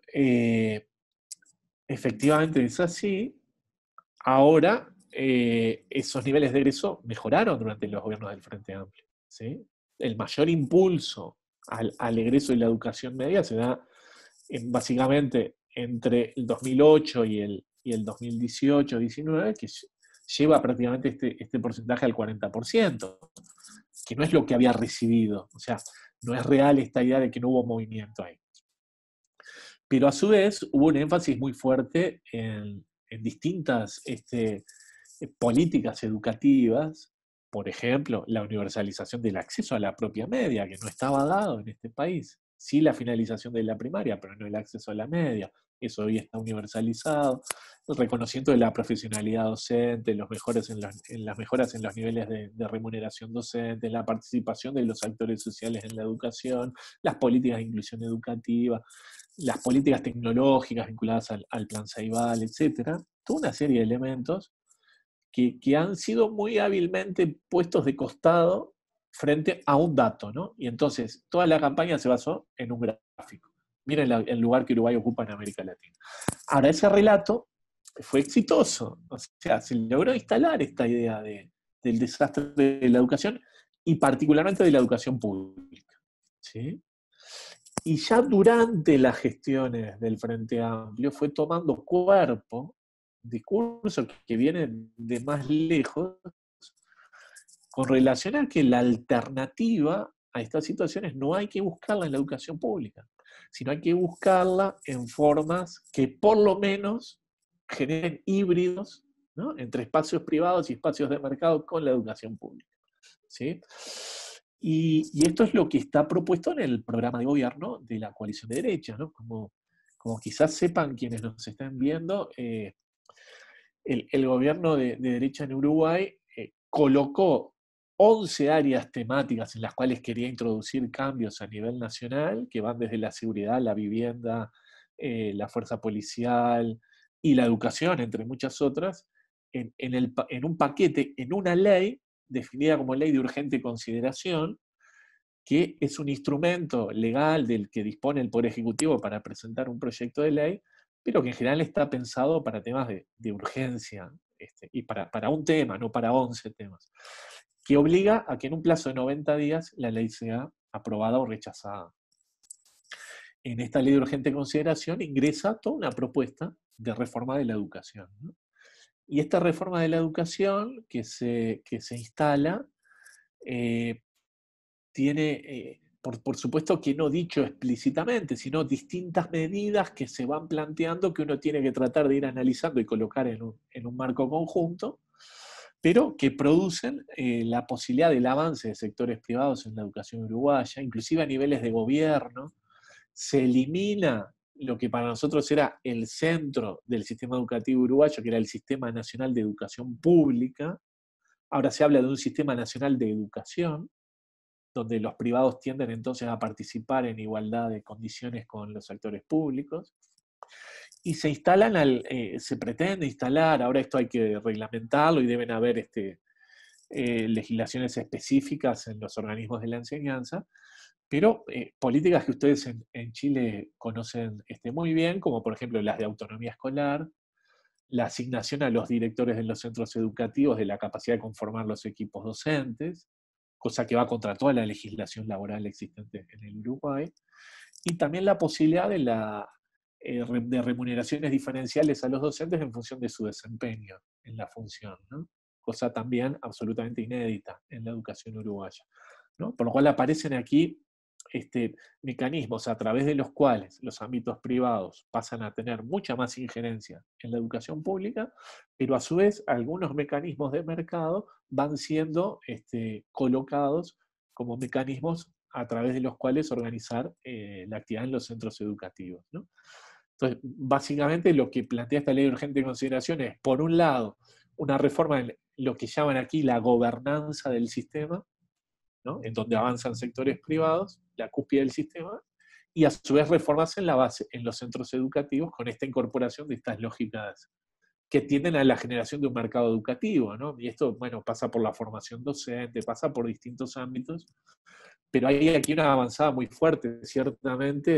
efectivamente es así. Ahora, esos niveles de egreso mejoraron durante los gobiernos del Frente Amplio, ¿sí? El mayor impulso al egreso de la educación media se da básicamente entre el 2008 y el 2018-19, que lleva prácticamente este porcentaje al 40%, que no es lo que había recibido. O sea, no es real esta idea de que no hubo movimiento ahí. Pero a su vez hubo un énfasis muy fuerte en distintas políticas educativas, por ejemplo, la universalización del acceso a la propia media, que no estaba dado en este país. Sí la finalización de la primaria, pero no el acceso a la media. Eso hoy está universalizado. El reconocimiento de la profesionalidad docente, las mejoras en los niveles de remuneración docente, la participación de los actores sociales en la educación, las políticas de inclusión educativa. las políticas tecnológicas vinculadas al Plan Ceibal, etcétera, toda una serie de elementos que han sido muy hábilmente puestos de costado frente a un dato, ¿no? Y entonces toda la campaña se basó en un gráfico. Miren el lugar que Uruguay ocupa en América Latina. Ahora, ese relato fue exitoso, o sea, se logró instalar esta idea del desastre de la educación y particularmente de la educación pública, ¿sí? Y ya durante las gestiones del Frente Amplio fue tomando cuerpo discursos que vienen de más lejos con relación a que la alternativa a estas situaciones no hay que buscarla en la educación pública, sino hay que buscarla en formas que por lo menos generen híbridos, ¿no?, entre espacios privados y espacios de mercado con la educación pública, ¿sí? Y esto es lo que está propuesto en el programa de gobierno de la coalición de derecha, ¿no? Como quizás sepan quienes nos están viendo, el gobierno de derecha en Uruguay colocó 11 áreas temáticas en las cuales quería introducir cambios a nivel nacional, que van desde la seguridad, la vivienda, la fuerza policial y la educación, entre muchas otras, en un paquete, en una ley definida como ley de urgente consideración, que es un instrumento legal del que dispone el Poder Ejecutivo para presentar un proyecto de ley, pero que en general está pensado para temas de urgencia, y para un tema, no para 11 temas, que obliga a que en un plazo de 90 días la ley sea aprobada o rechazada. En esta ley de urgente consideración ingresa toda una propuesta de reforma de la educación, ¿no? Y esta reforma de la educación que se instala tiene, por supuesto que no dicho explícitamente, sino distintas medidas que se van planteando que uno tiene que tratar de ir analizando y colocar en un marco conjunto, pero que producen la posibilidad del avance de sectores privados en la educación uruguaya, inclusive a niveles de gobierno. Se elimina lo que para nosotros era el centro del sistema educativo uruguayo, que era el Sistema Nacional de Educación Pública. Ahora se habla de un Sistema Nacional de Educación, donde los privados tienden entonces a participar en igualdad de condiciones con los actores públicos. Y se se pretende instalar, ahora esto hay que reglamentarlo y deben haber legislaciones específicas en los organismos de la enseñanza, pero políticas que ustedes en Chile conocen muy bien, como por ejemplo las de autonomía escolar, la asignación a los directores de los centros educativos de la capacidad de conformar los equipos docentes, cosa que va contra toda la legislación laboral existente en el Uruguay, y también la posibilidad de remuneraciones diferenciales a los docentes en función de su desempeño en la función, ¿no? Cosa también absolutamente inédita en la educación uruguaya, ¿no? Por lo cual aparecen aquí mecanismos a través de los cuales los ámbitos privados pasan a tener mucha más injerencia en la educación pública, pero a su vez algunos mecanismos de mercado van siendo colocados como mecanismos a través de los cuales organizar la actividad en los centros educativos, ¿no? Entonces, básicamente lo que plantea esta ley de urgente consideración es, por un lado, una reforma en lo que llaman aquí la gobernanza del sistema, ¿no?, en donde avanzan sectores privados, la cúspide del sistema, y a su vez reformas en la base, en los centros educativos, con esta incorporación de estas lógicas que tienden a la generación de un mercado educativo, ¿no? Y esto, bueno, pasa por la formación docente, pasa por distintos ámbitos, pero hay aquí una avanzada muy fuerte, ciertamente,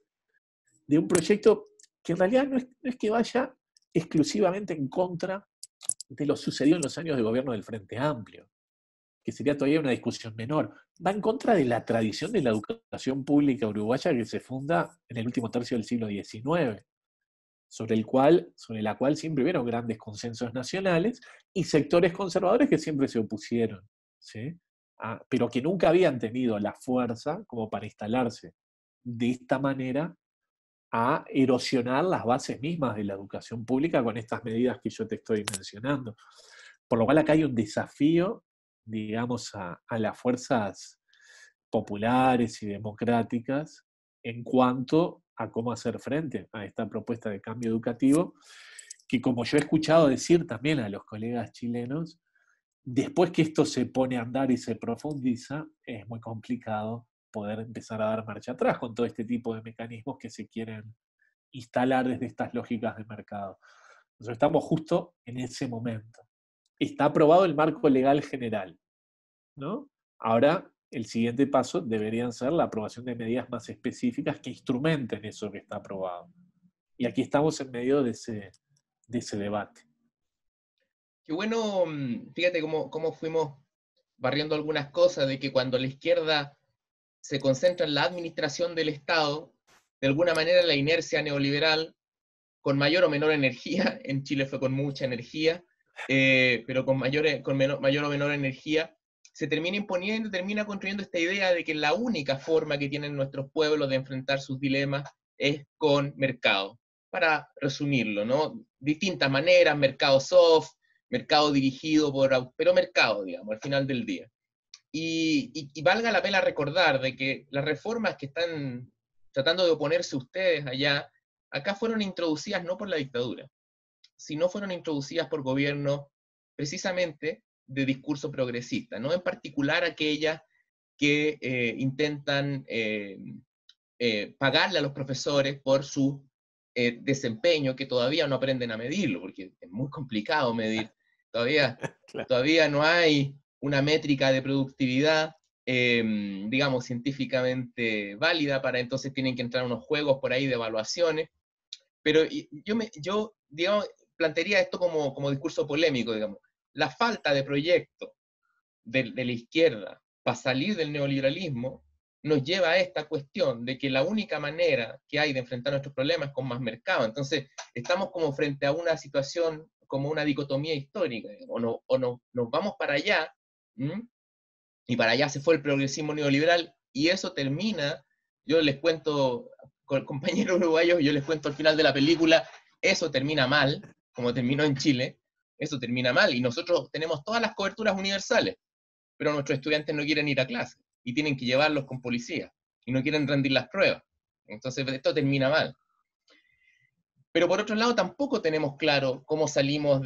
de un proyecto que en realidad no es que vaya exclusivamente en contra de lo sucedido en los años de gobierno del Frente Amplio, que sería todavía una discusión menor. Va en contra de la tradición de la educación pública uruguaya que se funda en el último tercio del siglo XIX, sobre la cual siempre hubieron grandes consensos nacionales y sectores conservadores que siempre se opusieron, ¿sí? Pero que nunca habían tenido la fuerza como para instalarse de esta manera a erosionar las bases mismas de la educación pública con estas medidas que yo te estoy mencionando. Por lo cual acá hay un desafío, digamos, a las fuerzas populares y democráticas en cuanto a cómo hacer frente a esta propuesta de cambio educativo, que como yo he escuchado decir también a los colegas chilenos, después que esto se pone a andar y se profundiza, es muy complicado poder empezar a dar marcha atrás con todo este tipo de mecanismos que se quieren instalar desde estas lógicas de mercado. Nosotros estamos justo en ese momento. Está aprobado el marco legal general, ¿no? Ahora, el siguiente paso deberían ser la aprobación de medidas más específicas que instrumenten eso que está aprobado. Y aquí estamos en medio de ese debate.
Qué bueno, fíjate cómo fuimos barriendo algunas cosas, de que cuando la izquierda se concentra en la administración del Estado, de alguna manera la inercia neoliberal, con mayor o menor energía, en Chile fue con mucha energía, pero con mayor o menor energía, se termina imponiendo, termina construyendo esta idea de que la única forma que tienen nuestros pueblos de enfrentar sus dilemas es con mercado. Para resumirlo, ¿no? Distintas maneras, mercado soft, mercado dirigido pero mercado, digamos, al final del día. Y valga la pena recordar de que las reformas que están tratando de oponerse ustedes allá, acá fueron introducidas no por la dictadura, sino fueron introducidas por gobiernos precisamente de discurso progresista, no en particular aquellas que intentan pagarle a los profesores por su desempeño, que todavía no aprenden a medirlo, porque es muy complicado medir. Todavía,
Claro.
todavía no hay una métrica de productividad, digamos, científicamente válida, para entonces tienen que entrar unos juegos por ahí de evaluaciones. Pero yo digamos, plantearía esto como discurso polémico, digamos. La falta de proyecto de la izquierda para salir del neoliberalismo nos lleva a esta cuestión de que la única manera que hay de enfrentar nuestros problemas es con más mercado. Entonces, estamos como frente a una situación, como una dicotomía histórica, nos vamos para allá, ¿m? Y para allá se fue el progresismo neoliberal, y eso termina, yo les cuento, con compañeros uruguayos, yo les cuento al final de la película, eso termina mal, como terminó en Chile, eso termina mal, y nosotros tenemos todas las coberturas universales, pero nuestros estudiantes no quieren ir a clase, y tienen que llevarlos con policía, y no quieren rendir las pruebas. Entonces esto termina mal. Pero por otro lado, tampoco tenemos claro cómo salimos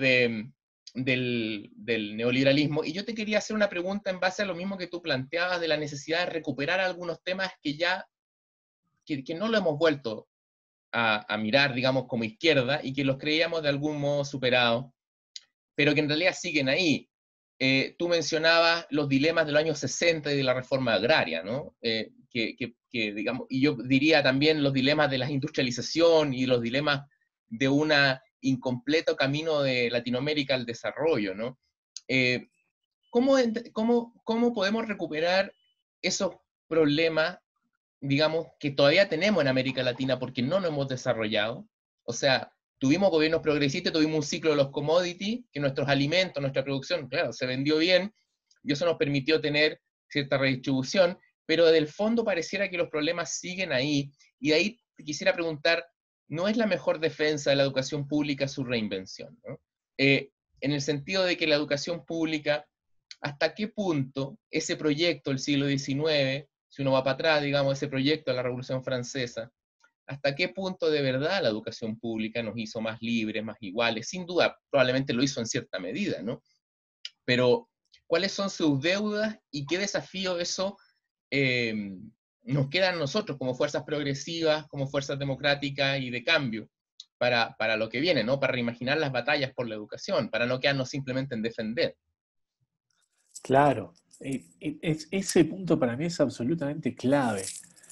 del neoliberalismo. Y yo te quería hacer una pregunta en base a lo mismo que tú planteabas, de la necesidad de recuperar algunos temas que no lo hemos vuelto a mirar, digamos, como izquierda, y que los creíamos de algún modo superados, pero que en realidad siguen ahí. Tú mencionabas los dilemas de los años 60 y de la reforma agraria, ¿no? Digamos, y yo diría también los dilemas de la industrialización y los dilemas de un incompleto camino de Latinoamérica al desarrollo, ¿no? Eh, ¿Cómo podemos recuperar esos problemas, digamos, que todavía tenemos en América Latina porque no nos hemos desarrollado? O sea, tuvimos gobiernos progresistas, tuvimos un ciclo de los commodities, que nuestros alimentos, nuestra producción, claro, se vendió bien, y eso nos permitió tener cierta redistribución, pero del fondo pareciera que los problemas siguen ahí, y de ahí te quisiera preguntar, ¿no es la mejor defensa de la educación pública su reinvención, ¿no? En el sentido de que la educación pública, ¿hasta qué punto ese proyecto del siglo XIX, si uno va para atrás, digamos, ese proyecto de la Revolución Francesa, hasta qué punto de verdad la educación pública nos hizo más libres, más iguales? Sin duda, probablemente lo hizo en cierta medida, ¿no? Pero, ¿cuáles son sus deudas y qué desafío eso eh, nos queda a nosotros como fuerzas progresivas, como fuerzas democráticas y de cambio para lo que viene, ¿no? Para reimaginar las batallas por la educación, para no quedarnos simplemente en defender.
Claro, ese punto para mí es absolutamente clave.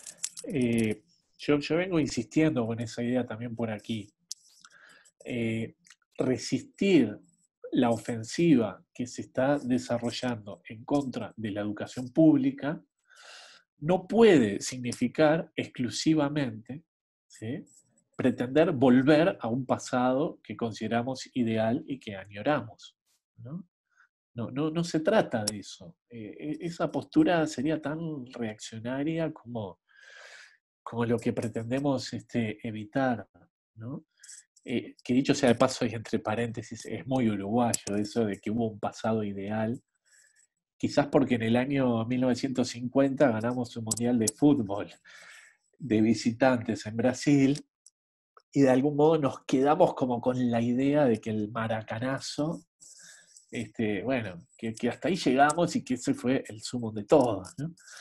Yo vengo insistiendo con esa idea también por aquí. Eh, Resistir la ofensiva que se está desarrollando en contra de la educación pública no puede significar exclusivamente, ¿sí?, pretender volver a un pasado que consideramos ideal y que añoramos, ¿no? No se trata de eso. Esa postura sería tan reaccionaria como lo que pretendemos evitar, ¿no? Que dicho sea de paso y entre paréntesis, es muy uruguayo eso de que hubo un pasado ideal, quizás porque en el año 1950 ganamos un mundial de fútbol de visitantes en Brasil y de algún modo nos quedamos como con la idea de que el maracanazo, bueno, que hasta ahí llegamos y que ese fue el sumo de todo, ¿no?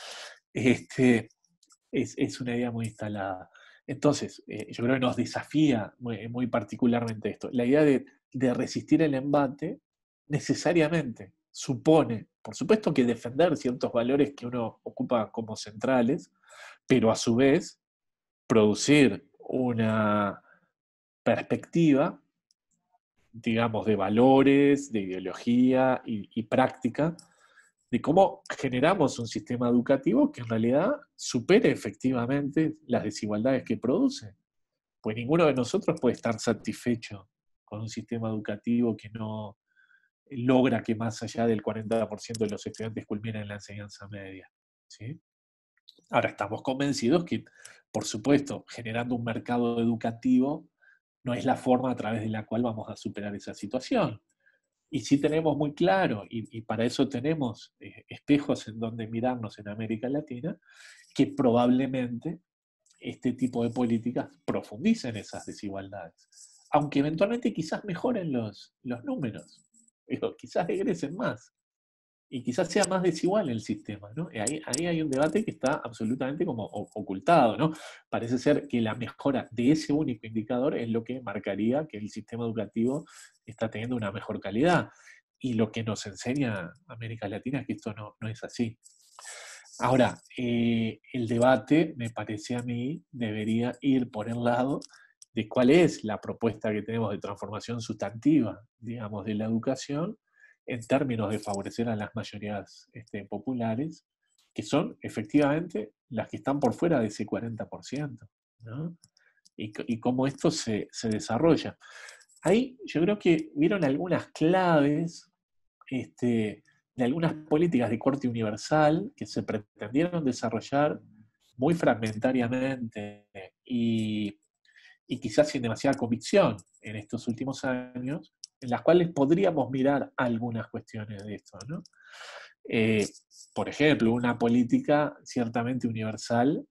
es una idea muy instalada. Entonces, yo creo que nos desafía muy particularmente esto. La idea de resistir el embate necesariamente supone, por supuesto, que defender ciertos valores que uno ocupa como centrales, pero a su vez producir una perspectiva, digamos, de valores, de ideología y práctica, de cómo generamos un sistema educativo que en realidad supere efectivamente las desigualdades que produce. Pues ninguno de nosotros puede estar satisfecho con un sistema educativo que no logra que más allá del 40% de los estudiantes culminen en la enseñanza media. ¿Sí? Ahora, estamos convencidos que, por supuesto, generando un mercado educativo no es la forma a través de la cual vamos a superar esa situación. Y sí tenemos muy claro, y para eso tenemos espejos en donde mirarnos en América Latina, que probablemente este tipo de políticas profundicen esas desigualdades. Aunque eventualmente quizás mejoren los números, pero quizás regresen más. Y quizás sea más desigual el sistema, ¿no? Ahí hay un debate que está absolutamente como ocultado, ¿no? Parece ser que la mejora de ese único indicador es lo que marcaría que el sistema educativo está teniendo una mejor calidad. Y lo que nos enseña América Latina es que esto no es así. Ahora, el debate, me parece a mí, debería ir por el lado de cuál es la propuesta que tenemos de transformación sustantiva, digamos, de la educación, en términos de favorecer a las mayorías populares, que son efectivamente las que están por fuera de ese 40%, ¿no? Y cómo esto se desarrolla. Ahí yo creo que vieron algunas claves de algunas políticas de corte universal que se pretendieron desarrollar muy fragmentariamente y quizás sin demasiada convicción en estos últimos años, en las cuales podríamos mirar algunas cuestiones de esto, ¿no? Eh, por ejemplo, una política ciertamente universal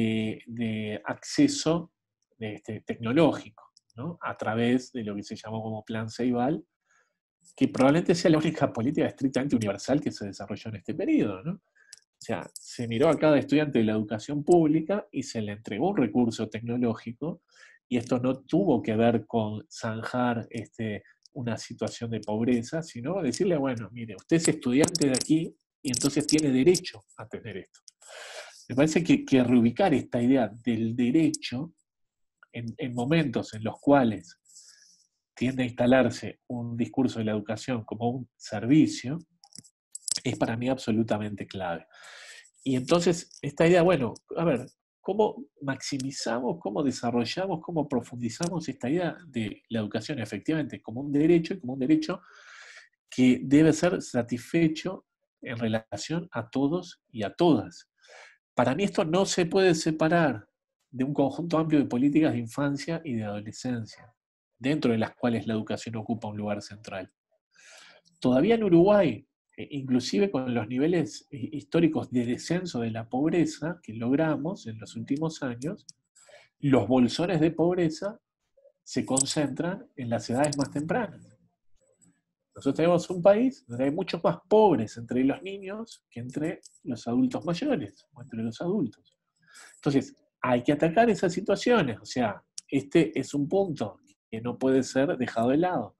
de acceso tecnológico, ¿no? A través de lo que se llamó como Plan Ceibal, que probablemente sea la única política estrictamente universal que se desarrolló en este periodo, ¿no? O sea, se miró a cada estudiante de la educación pública y se le entregó un recurso tecnológico, y esto no tuvo que ver con zanjar una situación de pobreza, sino decirle, bueno, mire, usted es estudiante de aquí y entonces tiene derecho a tener esto. Me parece que reubicar esta idea del derecho en momentos en los cuales tiende a instalarse un discurso de la educación como un servicio, es para mí absolutamente clave. Y entonces, esta idea, bueno, a ver, ¿cómo maximizamos, cómo desarrollamos, cómo profundizamos esta idea de la educación efectivamente como un derecho y como un derecho que debe ser satisfecho en relación a todos y a todas? Para mí esto no se puede separar de un conjunto amplio de políticas de infancia y de adolescencia, dentro de las cuales la educación ocupa un lugar central. Todavía en Uruguay, inclusive con los niveles históricos de descenso de la pobreza que logramos en los últimos años, los bolsones de pobreza se concentran en las edades más tempranas. Nosotros tenemos un país donde hay muchos más pobres entre los niños que entre los adultos mayores o entre los adultos. Entonces, hay que atacar esas situaciones. O sea, este es un punto que no puede ser dejado de lado.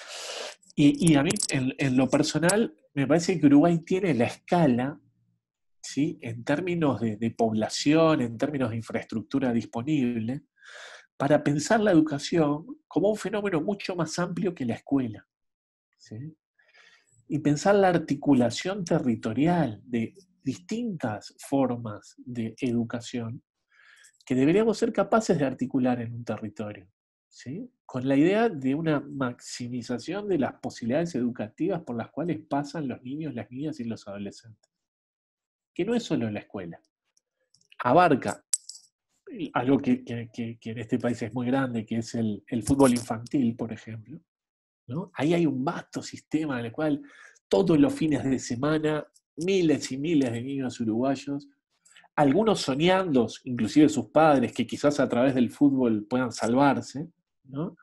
Y a mí, en lo personal, me parece que Uruguay tiene la escala, ¿sí? En términos de población, en términos de infraestructura disponible, para pensar la educación como un fenómeno mucho más amplio que la escuela, ¿sí? Y pensar la articulación territorial de distintas formas de educación que deberíamos ser capaces de articular en un territorio, ¿sí? Con la idea de una maximización de las posibilidades educativas por las cuales pasan los niños, las niñas y los adolescentes. Que no es solo la escuela. Abarca algo que en este país es muy grande, que es el fútbol infantil, por ejemplo, ¿no? Ahí hay un vasto sistema en el cual todos los fines de semana miles y miles de niños uruguayos, algunos soñando, inclusive sus padres, que quizás a través del fútbol puedan salvarse, ¿no?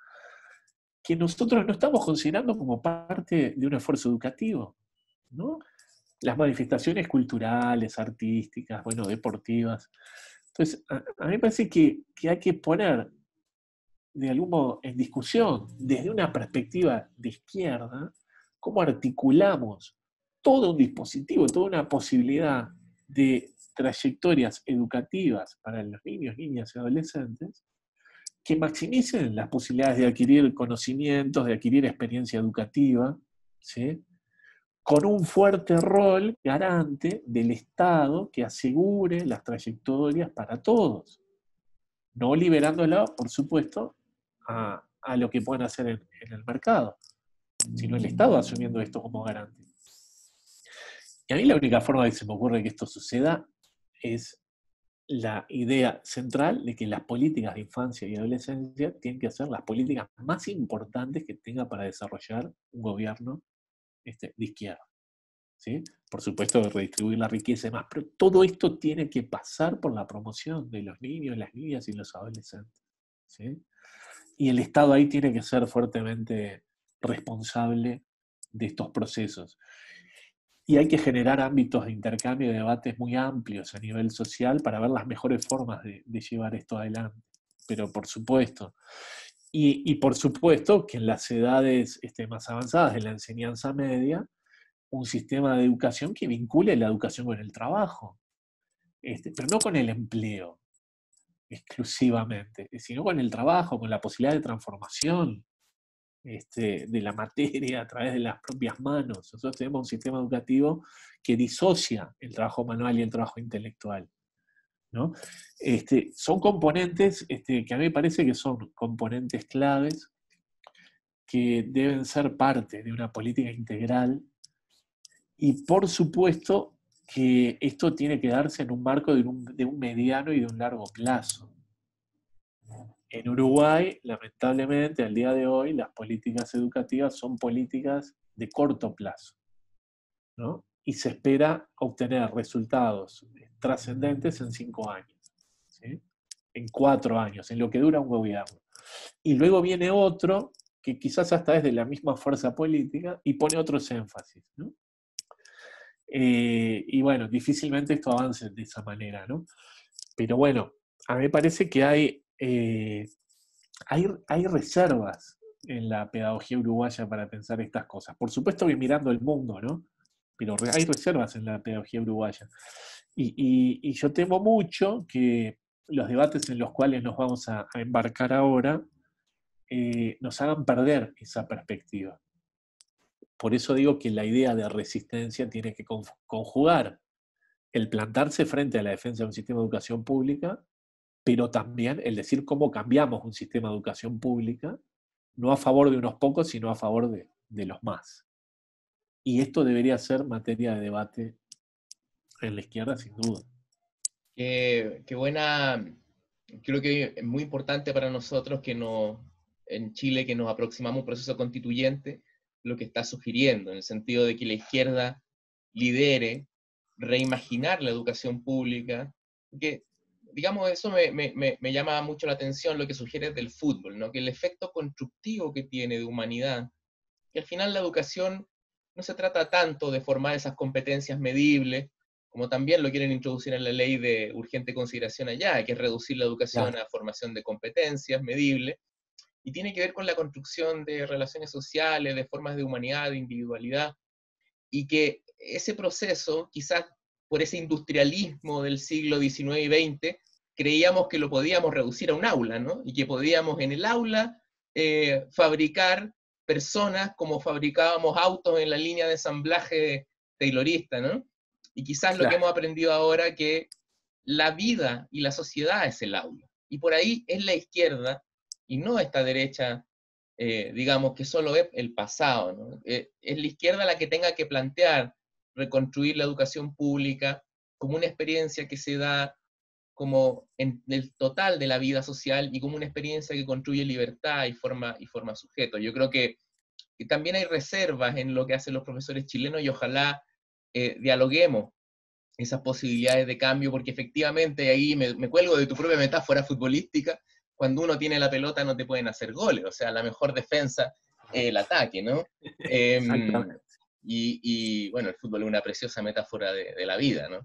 Que nosotros no estamos considerando como parte de un esfuerzo educativo, ¿no? las manifestaciones culturales, artísticas, bueno, deportivas. Entonces, a mí me parece que hay que poner de algún modo en discusión, desde una perspectiva de izquierda, cómo articulamos todo un dispositivo, toda una posibilidad de trayectorias educativas para los niños, niñas y adolescentes que maximicen las posibilidades de adquirir conocimientos, de adquirir experiencia educativa, ¿sí? Con un fuerte rol garante del Estado que asegure las trayectorias para todos, no liberándola, por supuesto, a lo que puedan hacer en el mercado, sino el Estado asumiendo esto como garante. Y a mí la única forma que se me ocurre que esto suceda es la idea central de que las políticas de infancia y adolescencia tienen que ser las políticas más importantes que tenga para desarrollar un gobierno de izquierda. ¿Sí? Por supuesto, redistribuir la riqueza y demás, pero todo esto tiene que pasar por la promoción de los niños, las niñas y los adolescentes. ¿Sí? Y el Estado ahí tiene que ser fuertemente responsable de estos procesos. Y hay que generar ámbitos de intercambio y debates muy amplios a nivel social para ver las mejores formas de llevar esto adelante. Pero por supuesto, y por supuesto que en las edades más avanzadas de la enseñanza media, un sistema de educación que vincule la educación con el trabajo, pero no con el empleo exclusivamente, sino con el trabajo, con la posibilidad de transformación de la materia a través de las propias manos. Nosotros tenemos un sistema educativo que disocia el trabajo manual y el trabajo intelectual, ¿no? Son componentes que a mí me parece que son componentes claves que deben ser parte de una política integral y por supuesto que esto tiene que darse en un marco de un mediano y de un largo plazo. En Uruguay, lamentablemente, al día de hoy, las políticas educativas son políticas de corto plazo, ¿no? Y se espera obtener resultados trascendentes en 5 años, ¿sí? En 4 años, en lo que dura un gobierno. Y luego viene otro que quizás hasta es de la misma fuerza política y pone otros énfasis, ¿no? Y bueno, difícilmente esto avance de esa manera, ¿no? Pero bueno, a mí me parece que hay reservas en la pedagogía uruguaya para pensar estas cosas. Por supuesto que mirando el mundo, ¿no? Pero hay reservas en la pedagogía uruguaya. Y yo temo mucho que los debates en los cuales nos vamos a embarcar ahora nos hagan perder esa perspectiva. Por eso digo que la idea de resistencia tiene que conjugar el plantarse frente a la defensa de un sistema de educación pública, pero también el decir cómo cambiamos un sistema de educación pública, no a favor de unos pocos, sino a favor de los más. Y esto debería ser materia de debate en la izquierda, sin duda.
Qué buena, creo que es muy importante para nosotros en Chile, que nos aproximamos a un proceso constituyente, lo que está sugiriendo, en el sentido de que la izquierda lidere, reimaginar la educación pública, porque, digamos, eso me llama mucho la atención, lo que sugiere del fútbol, ¿no? Que el efecto constructivo que tiene de humanidad, que al final la educación no se trata tanto de formar esas competencias medibles, como también lo quieren introducir en la ley de urgente consideración allá, que es reducir la educación a formación de competencias medibles, y tiene que ver con la construcción de relaciones sociales, de formas de humanidad, de individualidad, y que ese proceso, quizás por ese industrialismo del siglo XIX y XX, creíamos que lo podíamos reducir a un aula, ¿no? Y que podíamos en el aula fabricar personas como fabricábamos autos en la línea de ensamblaje taylorista, ¿no? Y quizás lo que hemos aprendido ahora que la vida y la sociedad es el aula. Y por ahí es la izquierda, y no esta derecha, digamos, que solo es el pasado, ¿no? Es la izquierda la que tenga que plantear, reconstruir la educación pública como una experiencia que se da como en el total de la vida social y como una experiencia que construye libertad y forma sujeto. Yo creo que también hay reservas en lo que hacen los profesores chilenos y ojalá dialoguemos esas posibilidades de cambio, porque efectivamente ahí me cuelgo de tu propia metáfora futbolística, cuando uno tiene la pelota no te pueden hacer goles, o sea, la mejor defensa es el ataque, ¿no?
Exactamente.
bueno, el fútbol es una preciosa metáfora de la vida, ¿no?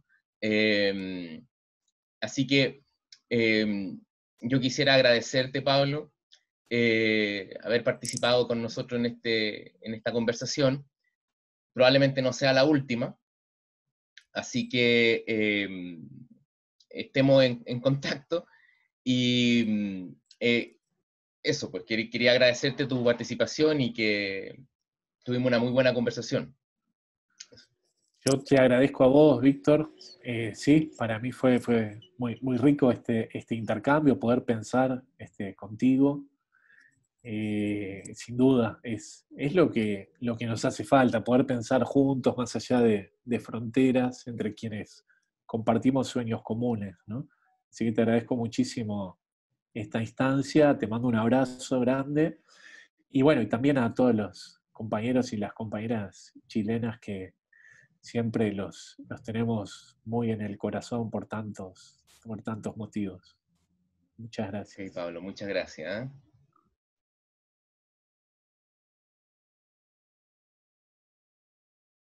Así que yo quisiera agradecerte, Pablo, haber participado con nosotros en esta conversación. Probablemente no sea la última, así que estemos en contacto y eso, pues quería agradecerte tu participación y que tuvimos una muy buena conversación.
Yo te agradezco a vos, Víctor. Sí, para mí fue muy, muy rico este intercambio, poder pensar contigo. Sin duda, es lo que nos hace falta, poder pensar juntos más allá de fronteras entre quienes compartimos sueños comunes, ¿no? Así que te agradezco muchísimo esta instancia, te mando un abrazo grande y bueno, y también a todos los compañeros y las compañeras chilenas que siempre los tenemos muy en el corazón por tantos motivos. Muchas
Ok,
gracias.
Pablo, muchas gracias. ¿Eh?